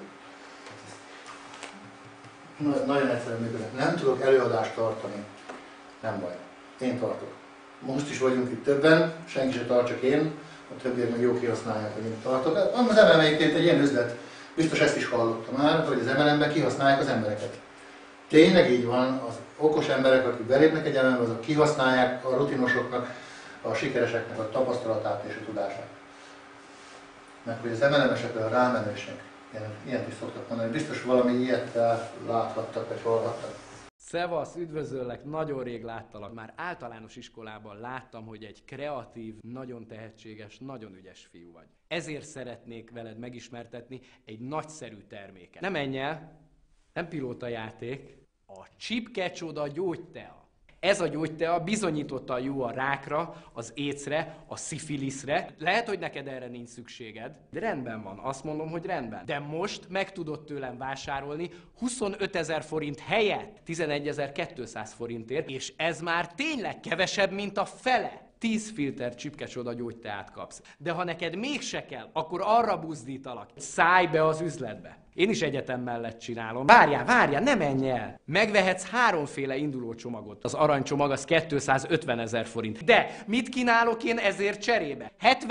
Nagyon egyszerűen működik. Nem tudok előadást tartani. Nem baj. Én tartok. Most is vagyunk itt többen, senki se tart, csak én. A többiek meg jó kihasználják, hogy én tartok. Az M&M egyébként egy ilyen üzlet. Biztos ezt is hallottam már, hogy az M&M-ben kihasználják az embereket. Tényleg így van, az okos emberek, akik belépnek egy M&M-be, azok kihasználják a rutinosoknak, a sikereseknek a tapasztalatát és a tudását. Mert hogy az M&M-esekre a rámenősnek, ilyet is szoktak mondani, biztos valami ilyet láthattak vagy hallhattak. Szevasz, üdvözöllek, nagyon rég láttalak. Már általános iskolában láttam, hogy egy kreatív, nagyon tehetséges, nagyon ügyes fiú vagy. Ezért szeretnék veled megismertetni egy nagyszerű terméket. Ne menj el, nem pilótajáték, a Csipkecsoda gyógytea. Ez a gyógytea bizonyítottan jó a rákra, az écre, a szifiliszre. Lehet, hogy neked erre nincs szükséged, de rendben van, azt mondom, hogy rendben. De most meg tudod tőlem vásárolni 25 000 forint helyett 11 200 forintért, és ez már tényleg kevesebb, mint a fele. 10 filter Csipkecsoda gyógyteát kapsz. De ha neked mégse kell, akkor arra buzdítalak. Szállj be az üzletbe. Én is egyetem mellett csinálom. Várjál, ne menj el! Megvehetsz 3 induló csomagot. Az aranycsomag az 250 000 forint. De mit kínálok én ezért cserébe?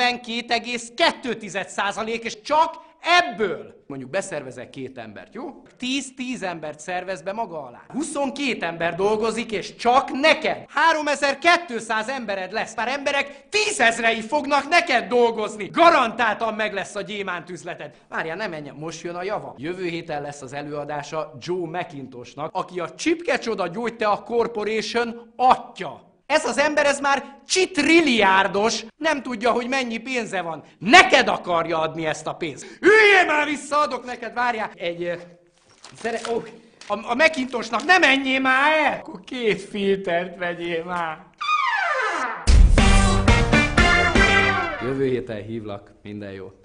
72,2% és csak ebből! Mondjuk beszervezek 2 embert, jó? 10 embert szervez be maga alá. 22 ember dolgozik, és csak neked. 3200 embered lesz. Már emberek 10 000-ei fognak neked dolgozni. Garantáltan meg lesz a gyémánt üzleted. Várjál, ne menjen, most jön a java. Jövő héten lesz az előadása Joe McIntoshnak, aki a Csipkecsoda Gyógytea Corporation atya. Ez az ember, ez már csitrilliárdos, nem tudja, hogy mennyi pénze van. Neked akarja adni ezt a pénzt. Üljél már vissza, adok neked, várjál. A McIntoshnak ne menjél már el! Akkor 2 filtert vegyél már. Jövő héten hívlak, minden jót.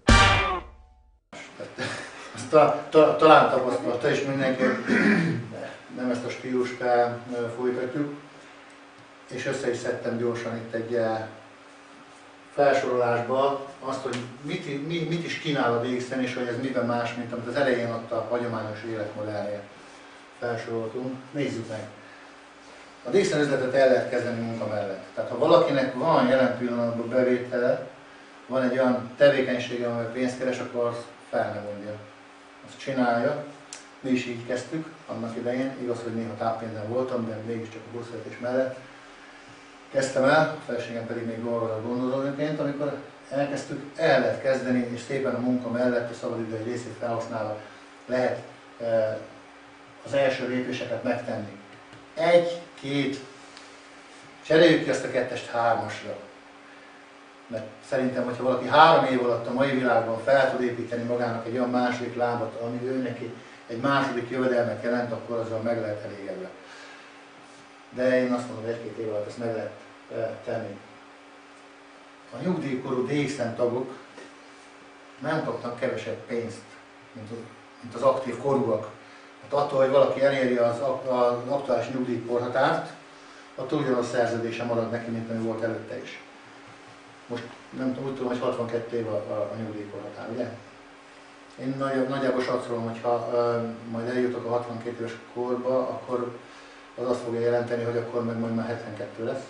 Talán tapasztalta is mindenki, nem ezt a stílust folytatjuk. És össze is szedtem gyorsan itt egy felsorolásba azt, hogy mit is kínál a DXN, és hogy ez miben más, mint amit az elején ott a hagyományos életmodellnél felsoroltunk. Nézzük meg! A DXN üzletet el lehet kezdeni munka mellett. Tehát ha valakinek van jelen pillanatban bevétele, van egy olyan tevékenysége, amivel pénzt keres, akkor azt fel nem mondja. Azt csinálja. Mi is így kezdtük annak idején, igaz, hogy néha táppénzen voltam, de mégiscsak a buszvezetés mellett kezdtem el, a feleségem pedig még gondozóként, amikor elkezdtük, el lehet kezdeni, és szépen a munka mellett a szabadidő egy részét felhasználva lehet az első lépéseket megtenni. 1-2, cseréljük ki azt a 2-est 3-asra. Mert szerintem, hogyha valaki 3 év alatt a mai világban fel tud építeni magának egy olyan második lábat, ami ő neki egy második jövedelmet jelent, akkor azzal meg lehet elégedve. De én azt mondom, 1-2 év alatt ezt meg lehet tenni. A nyugdíjkorú DXN tagok nem kapnak kevesebb pénzt, mint az aktív korúak. Hát attól, hogy valaki eléri az aktuális nyugdíjkorhatárt, attól ugyanaz szerződése marad neki, mint ami volt előtte is. Most nem tudom, úgy tudom, hogy 62 év a nyugdíjkorhatár, ugye? Én nagyjából satszolom, hogyha majd eljutok a 62 éves korba, akkor az azt fogja jelenteni, hogy akkor meg majd már 72 lesz.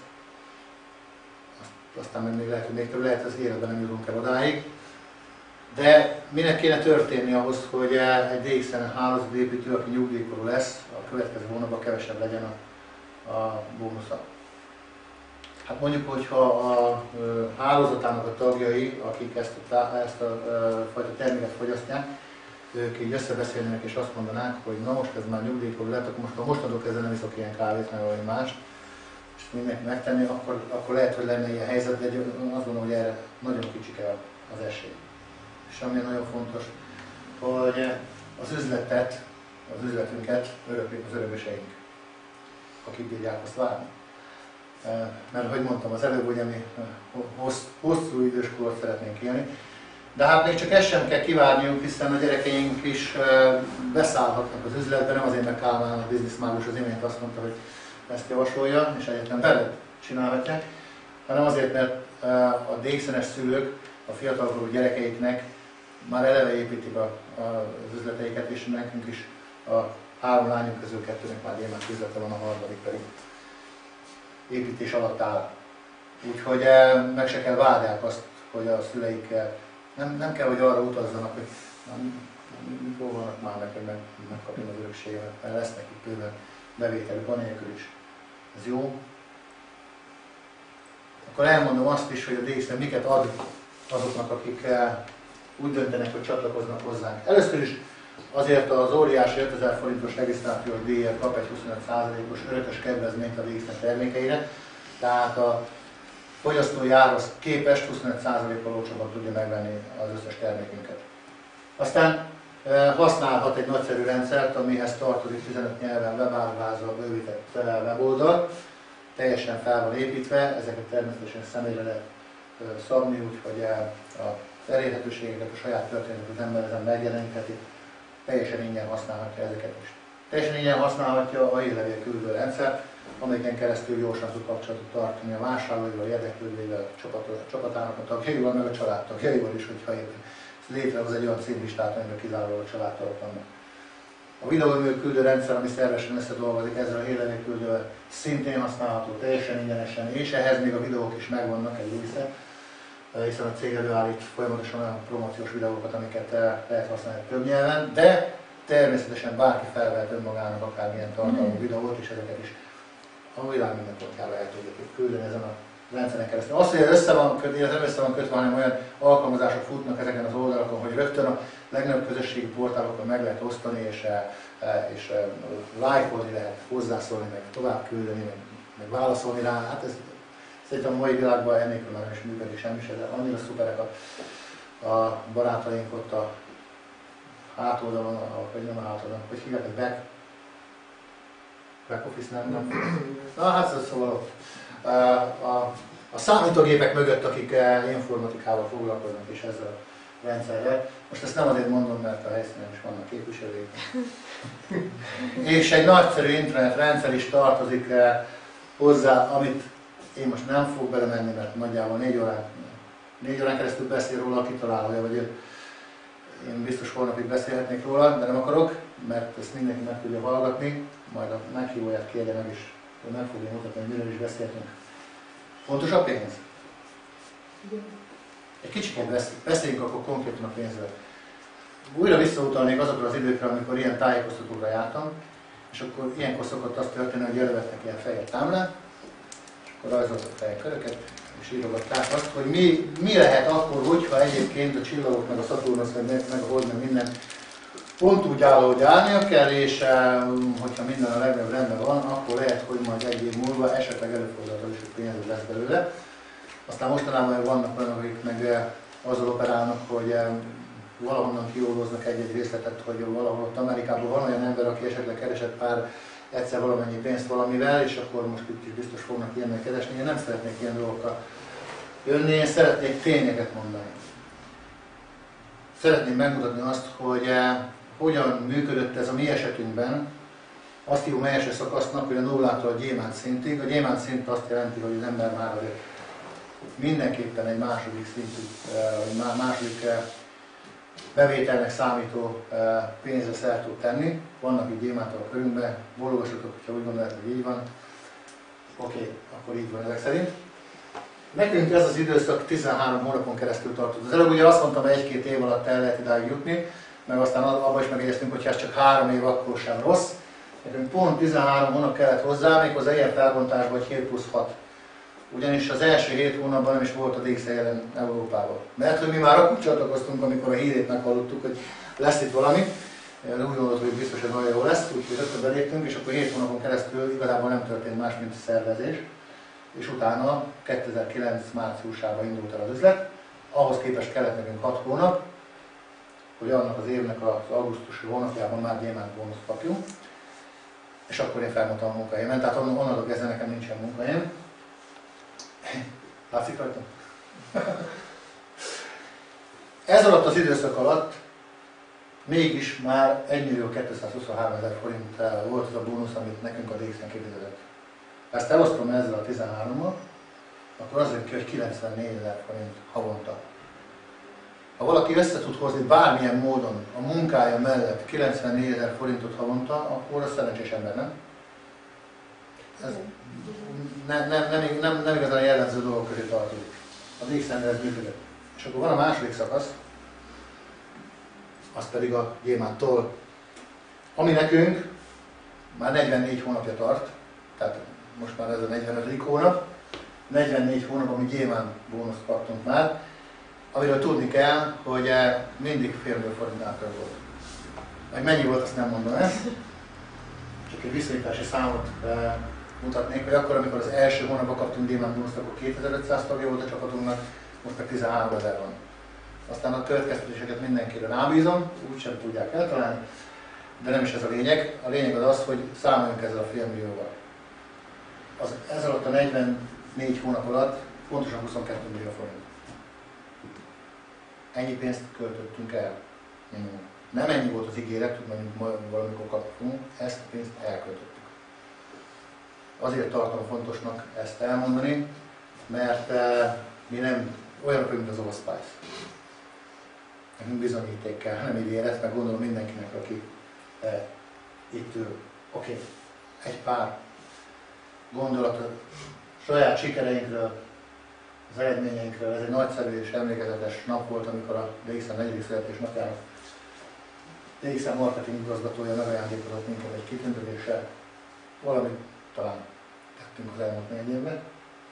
Aztán még lehet, hogy még több, lehet, az életben nem jutunk el odáig. De minek kéne történni ahhoz, hogy egy DXN hálózatépítő, aki nyugdíjkorú lesz, a következő hónapban kevesebb legyen a bónusza? Hát mondjuk, hogyha a hálózatának a tagjai, akik ezt a fajta terméket fogyasztják, ők így összebeszélnének és azt mondanák, hogy na most ez már nyugdíjkorú lett, akkor mostantól kezdve nem iszok ilyen kávét, meg valami mást, és mindenki megtenni, akkor lehet, hogy lenne ilyen helyzet, de azt gondolom, hogy erre nagyon kicsike az esély. És ami nagyon fontos, hogy az üzletünket öröklik az örököseink, akik bírják azt várni. Mert, hogy mondtam az előbb, ugye mi hosszú idős kort szeretnénk élni, de hát még csak ezt sem kell kivárniuk, hiszen a gyerekeink is beszállhatnak az üzletbe, nem azért, mert Kálmán a bizniszmágus az imént azt mondta, hogy ezt javasolja, és egyébként veled csinálhatják, hanem azért, mert a DXN-es szülők a fiatalkorú gyerekeiknek már eleve építik az üzleteiket, és nekünk is a 3 lányunk közül 2-nek már gyémánt üzlete van, a 3. pedig építés alatt áll. Úgyhogy meg se kell várják azt, hogy a szüleik nem kell, hogy arra utazzanak, hogy mikor vannak már meg, hogy megkapjam az örökséget, mert lesz nekik bőven bevételük, anélkül is. Ez jó. Akkor elmondom azt is, hogy a DXN miket ad azoknak, akik úgy döntenek, hogy csatlakoznak hozzánk. Először is azért az óriási 5000 forintos regisztrációs díjért kap egy 25%-os örökös kedvezményt a DXN termékeire, tehát a fogyasztói árhoz képest 25%-kal olcsóbban tudja megvenni az összes termékünket. Aztán használhat egy nagyszerű rendszert, amihez tartozik 15 nyelven webáruházal bővített weboldal, teljesen fel van építve, ezeket természetesen személyre lehet szabni, úgyhogy az elérhetőségeket, a saját történetet az ember ezen megjelenítheti, teljesen ingyen használhatja ezeket is. Teljesen ingyen használhatja a hírlevél küldő rendszer, amelyen keresztül gyorsan tud kapcsolatot tartani a vásárlóival, érdeklődőivel, a csapatának a tagjaival, meg a családtagjaival is, hogyha éppen létrehoz egy olyan címlistát, amiben kizárólag a családtagok vannak. A videólevél küldő rendszer, ami szervesen összedolgozik ezzel a hírlevél küldővel, szintén használható teljesen ingyenesen, és ehhez még a videók is megvannak egy része, hiszen a cég előállít folyamatosan olyan promóciós videókat, amiket lehet használni több nyelven, de természetesen bárki felvehet önmagának akármilyen tartalmú videót, és ezeket is a világ minden pontjára el tudjuk küldeni ezen a rendszeren keresztül. Az, hogy össze van kötve, hanem olyan alkalmazások futnak ezeken az oldalakon, hogy rögtön a legnagyobb közösségi portálokon meg lehet osztani, és lájkolni lehet, hozzászólni, meg tovább küldeni, meg válaszolni rá. Hát ez szerintem a mai világban ennélkül már nem is működik semmi se, de annyira szuperek a barátaink ott a hátoldalon, vagy nem a hátoldalon, hogy hívják, hogy back office, nem. Na hát szóval a számítógépek mögött, akik informatikával foglalkoznak és ezzel a rendszerrel. Most ezt nem azért mondom, mert a helyszínen is vannak képviselők. És egy nagyszerű internetrendszer is tartozik hozzá, amit én most nem fogok belemenni, mert nagyjából 4 órán keresztül beszél róla, kitalálója vagy ő. Én biztos holnapig beszélhetnék róla, de nem akarok, mert ezt mindenki meg tudja hallgatni, majd a meghívóját kérje meg is, hogy meg fogja mutatni, hogy miről is beszéltünk. Fontos a pénz? Egy kicsit beszéljünk akkor konkrétan a pénzről. Újra visszautalnék azokra az időkre, amikor ilyen tájékoztatóra jártam, és akkor ilyenkor szokott az történni, hogy elővettek ilyen fehér támlát, és akkor rajzoltak fehér köröket, és írogatták azt, hogy mi lehet akkor, hogyha egyébként a csillagok, meg a Szaturnusz, meg a Hold, meg minden pont úgy áll, hogy állnia kell, és hogyha minden a legnagyobb rendben van, akkor lehet, hogy majd egy év múlva esetleg előfordulhat is, hogy pénzed lesz belőle. Aztán mostanában vannak olyanok, akik meg azzal operálnak, hogy valahonnan kiolóznak egy-egy részletet, hogy valahol ott Amerikában van olyan ember, aki esetleg keresett egyszer valamennyi pénzt valamivel, és akkor most itt is biztos fognak ilyennel keresni. Én nem szeretnék ilyen dolgokkal jönni, én szeretnék tényeket mondani. Szeretném megmutatni azt, hogy hogyan működött ez a mi esetünkben. Azt hívom első szakasznak, hogy a nullától a gyémánt szintig. A gyémánt szint azt jelenti, hogy az ember már azért mindenképpen egy második szintű, második bevételnek számító pénzre szert tud tenni. Vannak így gyémántok a körünkben, bólogassatok, hogyha úgy gondolják, hogy így van. Oké, akkor így van ezek szerint. Nekünk ez az időszak 13 hónapon keresztül tartott. Az előbb ugye azt mondtam, hogy 1-2 év alatt el lehet idáig jutni, meg aztán abban is megegyeztünk, hogy ez csak 3 év, akkor sem rossz. Nekünk pont 13 hónap kellett hozzá, méghozzá ilyen felbontásban, hogy 7+6. Ugyanis az első 7 hónapban nem is volt a DXL jelen Európában. Mert hogy mi már akkor csatlakoztunk, amikor a hírét meghallottuk, hogy lesz itt valami. Úgy gondoltuk, hogy biztos, hogy nagyon jó lesz, úgyhogy rögtön beléptünk, és akkor 7 hónapon keresztül igazából nem történt más, mint szervezés. És utána 2009 márciusában indult el az üzlet. Ahhoz képest kellett nekünk 6 hónap, hogy annak az évnek az augusztusi hónapjában már gyémánt bónuszt kapjunk. És akkor én felmondtam a munkahelyemen, tehát onnantól kezdve nekem nincsen munkahelyem. Látszik rajta? Ez alatt az időszak alatt mégis már 1.223.000 forint volt az a bónusz, amit nekünk a DXN kifizetett. Ezt elosztom ezzel a 13-mal, akkor az jön ki, hogy 94.000 forint havonta. Ha valaki össze tud hozni bármilyen módon a munkája mellett 94.000 forintot havonta, akkor az szerencsés ember, nem? Ez nem igazán jellemző dolgok közé tartozik. A DXN-re ez működött. És akkor van a második szakasz, az pedig a gyémánttól, ami nekünk már 44 hónapja tart, tehát most már ez a 45. hónap, 44 hónap, ami gyémánt bónuszt kaptunk már, amiről tudni kell, hogy mindig fél millió forintnál több volt. Meg mennyi volt, azt nem mondom el. Csak egy viszonyítási számot mutatnék, hogy akkor, amikor az első hónapban kaptunk gyémánt bónuszt, akkor 2500 tagja volt a csapatunknak, most meg 13 000 van. Aztán a következtetéseket mindenkire rábízom, úgysem tudják eltalálni, de nem is ez a lényeg. A lényeg az az, hogy számoljunk ezzel a fél millióval. Ez alatt a 44 hónap alatt pontosan 22 millió forint. Ennyi pénzt költöttünk el. Nem ennyi volt az ígéret, hogy mondjuk valamikor kaptunk, ezt a pénzt elköltöttük. Azért tartom fontosnak ezt elmondani, mert mi nem olyanok, mint az Allspice. Nekünk bizonyíték kell, nem ígéret, meg gondolom mindenkinek, aki itt ül. Oké, egy pár gondolat a saját sikereinkről, az eredményeinkről. Ez egy nagyszerű és emlékezetes nap volt, amikor a DXN 4. születésnapjára DXN marketing igazgatója megajándékozott minket egy kitüntetéssel. Valamit talán tettünk az elmúlt 4 évben.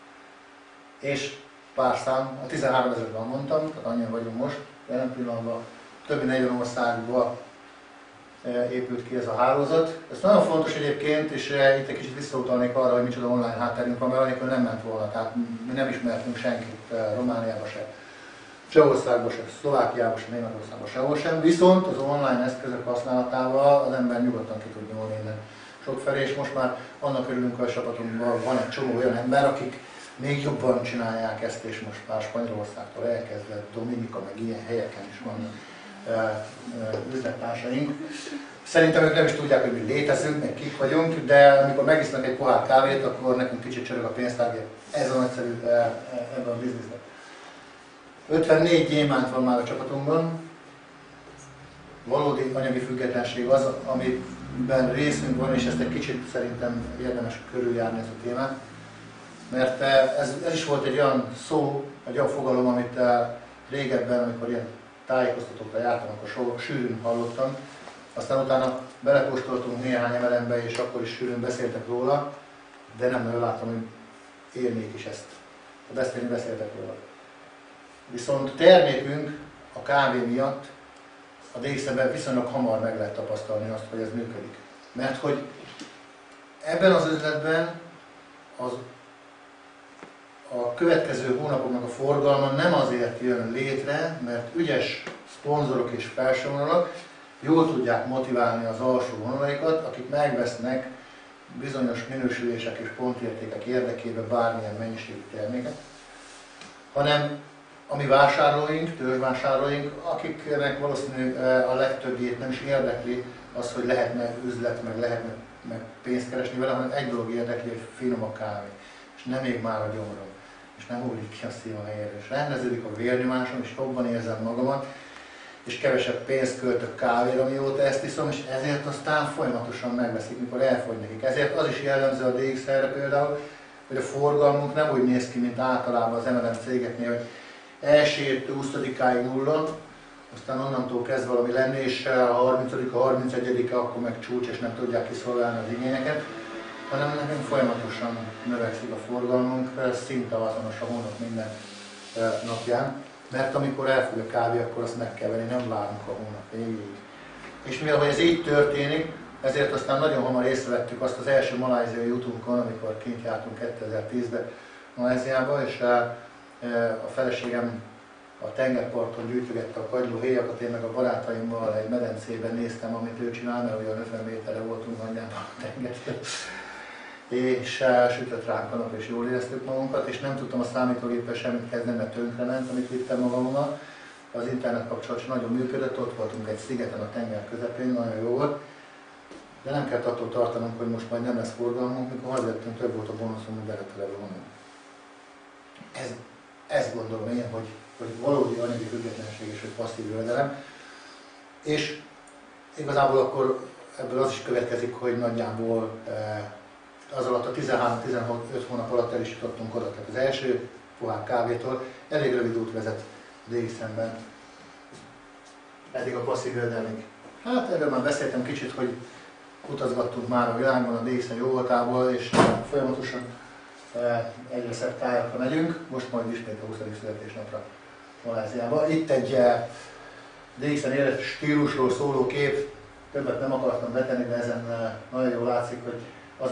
És pár szám, a 13 000-ben mondtam, tehát annyian vagyunk most, jelen pillanatban többi 40 országban épült ki ez a hálózat. Ez nagyon fontos egyébként, és itt egy kicsit visszautalnék arra, hogy micsoda online hátterünk van, mert anélkül nem ment volna. Tehát mi nem ismertünk senkit Romániába se, Csehországba se, Szlovákiába se, Németországba sehol sem. Viszont az online eszközök használatával az ember nyugodtan ki tud nyúlni innen sokfelé, és most már annak örülünk, hogy a csapatunkban van egy csomó olyan ember, akik még jobban csinálják ezt, és most már Spanyolországtól elkezdve Dominika, meg ilyen helyeken is vannak üzlettársaink. Szerintem ők nem is tudják, hogy mi létezünk, meg kik vagyunk, de amikor megisznak egy pohár kávét, akkor nekünk kicsit csörög a pénztárgép. Ez a nagyszerű ebben a bizniszben. 54 gyémánt van már a csapatunkban. Valódi anyagi függetlenség az, amiben részünk van, és ezt egy kicsit szerintem érdemes körüljárni ezt a témát. Mert ez is volt egy olyan szó, egy olyan fogalom, amit régebben, amikor ilyen tájékoztatókra jártam, akkor sűrűn hallottam. Aztán utána belekóstoltunk néhány emelembe, és akkor is sűrűn beszéltek róla, de nem nagyon láttam, hogy élnék is ezt. Beszéltek róla. Viszont termékünk a kávé miatt a DXN-ben viszonylag hamar meg lehet tapasztalni azt, hogy ez működik. Mert hogy ebben az üzletben a következő hónapoknak a forgalma nem azért jön létre, mert ügyes szponzorok és felsorolnak jól tudják motiválni az alsó vonalaikat, akik megvesznek bizonyos minősülések és pontértékek érdekében bármilyen mennyiségű terméket, hanem a mi vásárlóink, törzsvásárlóink, akiknek valószínű a legtöbbjét nem is érdekli az, hogy lehetne üzlet, meg lehetne pénzt keresni vele, hanem egy dolog érdekli, hogy finom a kávé, és nem ég már a gyomrom, és nem hullik ki a szív a helyére, és rendeződik a vérnyomásom, és jobban érzem magamat, és kevesebb pénzt költök kávéra, mióta ezt iszom, és ezért aztán folyamatosan megveszik, mikor elfogy nekik. Ezért az is jellemző a DXR-re például, hogy a forgalmunk nem úgy néz ki, mint általában az MLM cégeknél, hogy elsőtől 20-áig nulla, aztán onnantól kezd valami lenni, és a 30 a 31 akkor meg csúcs, és nem tudják kiszolgálni az igényeket, hanem nekünk folyamatosan növekszik a forgalmunk, szinte azonos a hónap minden napján, mert amikor elfogy a kávé, akkor azt meg kell venni, nem várunk a hónap végéig. És mivel hogy ez így történik, ezért aztán nagyon hamar észrevettük azt az első malajziai útunkon, amikor kint jártunk 2010-ben Malajziába, és a feleségem a tengerparton gyűjtögette a kagylóhéjakat, én meg a barátaimmal egy medencében néztem, amit ő csinál, mert olyan 50 méterre voltunk nagyjából a tengertől. És sütött ránk a nap, és jól éreztük magunkat, és nem tudtam a számítógéppel semmit kezdeni, mert tönkrement, amit vittem magammal. Az internet kapcsolat nagyon működött, ott voltunk egy szigeten a tenger közepén, nagyon jó volt. De nem kell attól tartanunk, hogy most majd nem lesz forgalmunk, mikor hazajöttünk, több volt a bónuszom, hogy beletele volna. Ez gondolom én, hogy valódi anyagi függetlenség és hogy passzív jövedelem. És igazából akkor ebből az is következik, hogy nagyjából az alatt a 13-15 hónap alatt el is jutottunk oda. Tehát az első pohár kávétól elég rövid út vezet a DXM-ben. Eddig a passzív jövedelmig. Hát erről már beszéltem kicsit, hogy utazgattunk már a világban a DXM jó voltából, és folyamatosan egyre szebb tájakra megyünk. Most majd ismét a 20. születésnapra Malajziába. Itt egy DXM élet stílusról szóló kép, többet nem akartam betenni, de ezen nagyon jól látszik, hogy az a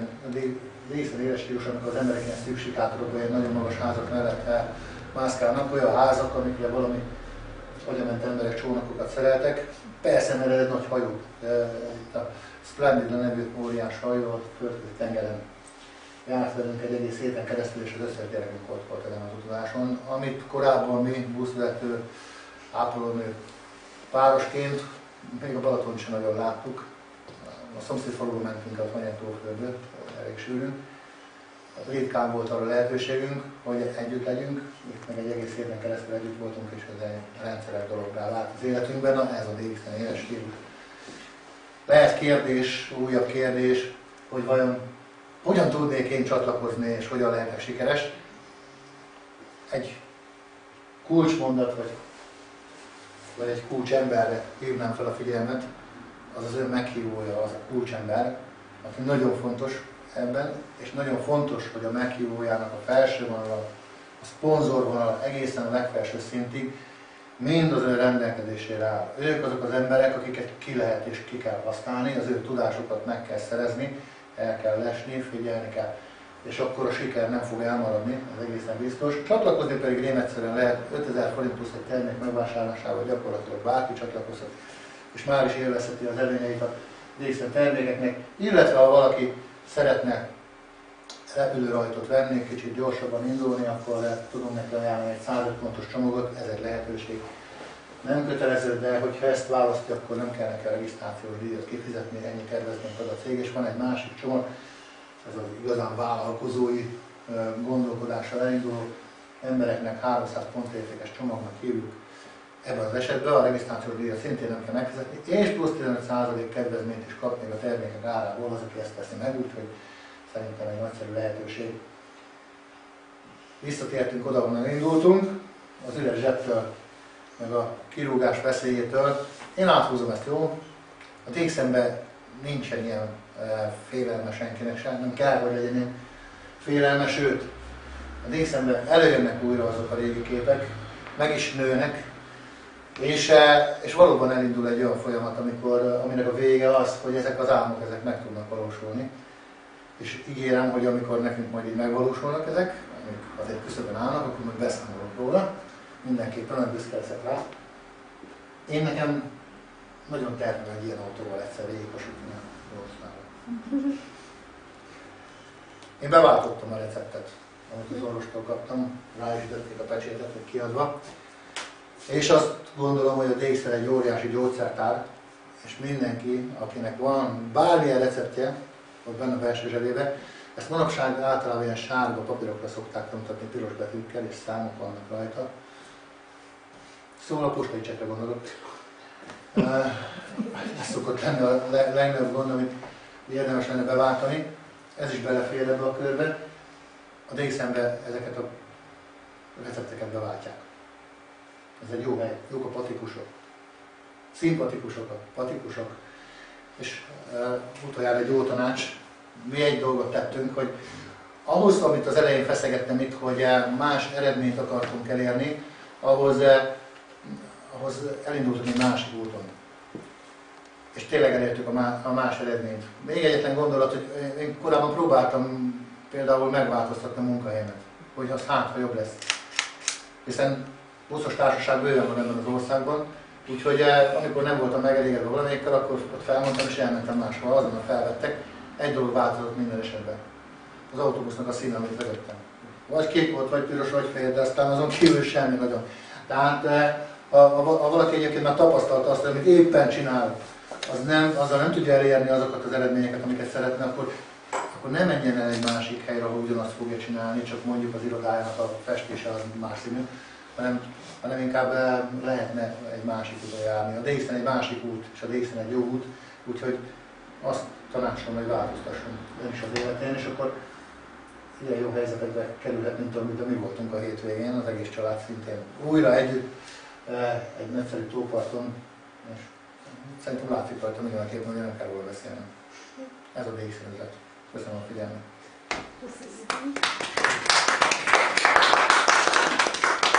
DXM élet stílus, amikor az emberek ilyen szűk sikátorokban, ilyen nagyon magas házak mellett mászkálnak, olyan házak, amikre valami agyament emberek csónakokat szereltek. Persze, mert ez egy nagy hajó. Itt a Splendid nevű óriás hajó, a földközi tengeren járt velünk egy egész héten keresztül, és az összes gyerekünk ott volt ezen az utazáson, amit korábban mi buszvezető, ápolónő párosként még a Balaton sem nagyon láttuk. A szomszédfaluban mentünk a Fanyán-tóföldbe, elég sűrűn. Ritkán volt arra lehetőségünk, hogy együtt legyünk, itt meg egy egész héten keresztül együtt voltunk, és ez egy rendszeres dologgá vált az életünkben, na ez a DXM éles stílus. Lehet kérdés, újabb kérdés, hogy vajon hogyan tudnék én csatlakozni, és hogyan lehetek sikeres. Egy kulcsmondat, vagy egy kulcsemberre hívnám fel a figyelmet, az az ön meghívója, az a kulcsember, aki nagyon fontos ebben, és nagyon fontos, hogy a meghívójának a felső vonala, a szponzorvonal egészen a legfelső szintig mind az ön rendelkezésére áll. Ők azok az emberek, akiket ki lehet és ki kell használni, az ő tudásukat meg kell szerezni, el kell lesni, figyelni kell. És akkor a siker nem fog elmaradni, ez egészen biztos. Csatlakozni pedig rémegyszerűen lehet 5000 forint plusz egy termék megvásárlásával, gyakorlatilag bárki csatlakozhat, és már is élvezheti az előnyeit a DXM termékeknek, illetve ha valaki szeretne repülőrajtot venni, kicsit gyorsabban indulni, akkor tudunk neki ajánlani egy 105 pontos csomagot, ez egy lehetőség. Nem kötelező, de hogyha ezt választja, akkor nem kell neki a regisztrációs díjat kifizetni, ennyi terveznénk az a cég, és van egy másik csomag, ez az igazán vállalkozói gondolkodással elinduló embereknek 300 pontértékes csomagnak hívjuk. Ebben az esetben a regisztrációs díjat szintén nem kell megfizetni, és plusz 15% kedvezményt is kap még a termékek árából az, aki ezt teszi meg, úgyhogy szerintem egy nagyszerű lehetőség. Visszatértünk oda, honnan indultunk, az üres zsebtől, meg a kirúgás veszélyétől. Én áthúzom ezt, jó? A DXM-ben nincsen ilyen félelme senkinek sem, nem kell, hogy legyen ilyen félelme, sőt, a DXM-ben előjönnek újra azok a régi képek, meg is nőnek, és valóban elindul egy olyan folyamat, aminek a vége az, hogy ezek az álmok ezek meg tudnak valósulni. És ígérem, hogy amikor nekünk majd így megvalósulnak ezek, amik azért küszöbön állnak, akkor majd beszámolok róla. Mindenképpen nagyon büszke leszek rá. Én nekem nagyon tervem egy ilyen autóval egyszer végigvasútni a Országban. Én beváltottam a receptet, amit az orvostól kaptam, rá is ütötték a pecsétet, hogy kiadva. És azt gondolom, hogy a DXM egy óriási gyógyszertár, és mindenki, akinek van bármilyen receptje, ott benne a belső zsebébe, ezt manapság általában ilyen sárga papírokra szokták mutatni piros betűkkel, és számok vannak rajta. Szóval a postai csekre gondolok. Ez szokott lenni a legnagyobb gond, amit érdemes lenne beváltani. Ez is belefér ebbe a körbe. A DSM-be ezeket a recepteket beváltják. Ez egy jó hely, jók a patikusok. Szimpatikusok a patikusok. És utoljára egy jó tanács. Mi egy dolgot tettünk, hogy ahhoz, amit az elején feszegettem itt, hogy más eredményt akartunk elérni, ahhoz elindultunk egy másik úton. És tényleg elértük a más eredményt. Még egyetlen gondolat, hogy én korábban próbáltam például megváltoztatni a munkahelyemet, hogy az ha jobb lesz. Hiszen buszos társaság bőven van ebben az országban, úgyhogy amikor nem voltam megelégedve valamelyikkel, akkor ott felmondtam és elmentem máshol, azonnal felvettek. Egy dolog változott minden esetben. Az autóbusznak a színe, amit vezettem. Vagy kék volt, vagy piros, vagy fehér, de aztán azon kívül semmi nagyon. Tehát ha valaki egyébként már tapasztalta azt, hogy amit éppen csinál, azzal nem tudja elérni azokat az eredményeket, amiket szeretne, akkor nem menjen el egy másik helyre, ahol ugyanazt fogja csinálni, csak mondjuk az irodájának a festése az más színű, hanem inkább lehetne egy másik úton járni. A DSM egy másik út, és a DSM egy jó út, úgyhogy azt tanácsolom, hogy változtasson ön is az életén, és akkor ilyen jó helyzetekbe kerülhet, mint amit mi voltunk a hétvégén, az egész család szintén újra együtt egy nagyszerű tóparton, és szerintem látszik rajta mindenképpen, hogy nem kell róla beszélni. Ez a DSM üzlet. Köszönöm a figyelmet. Köszönöm.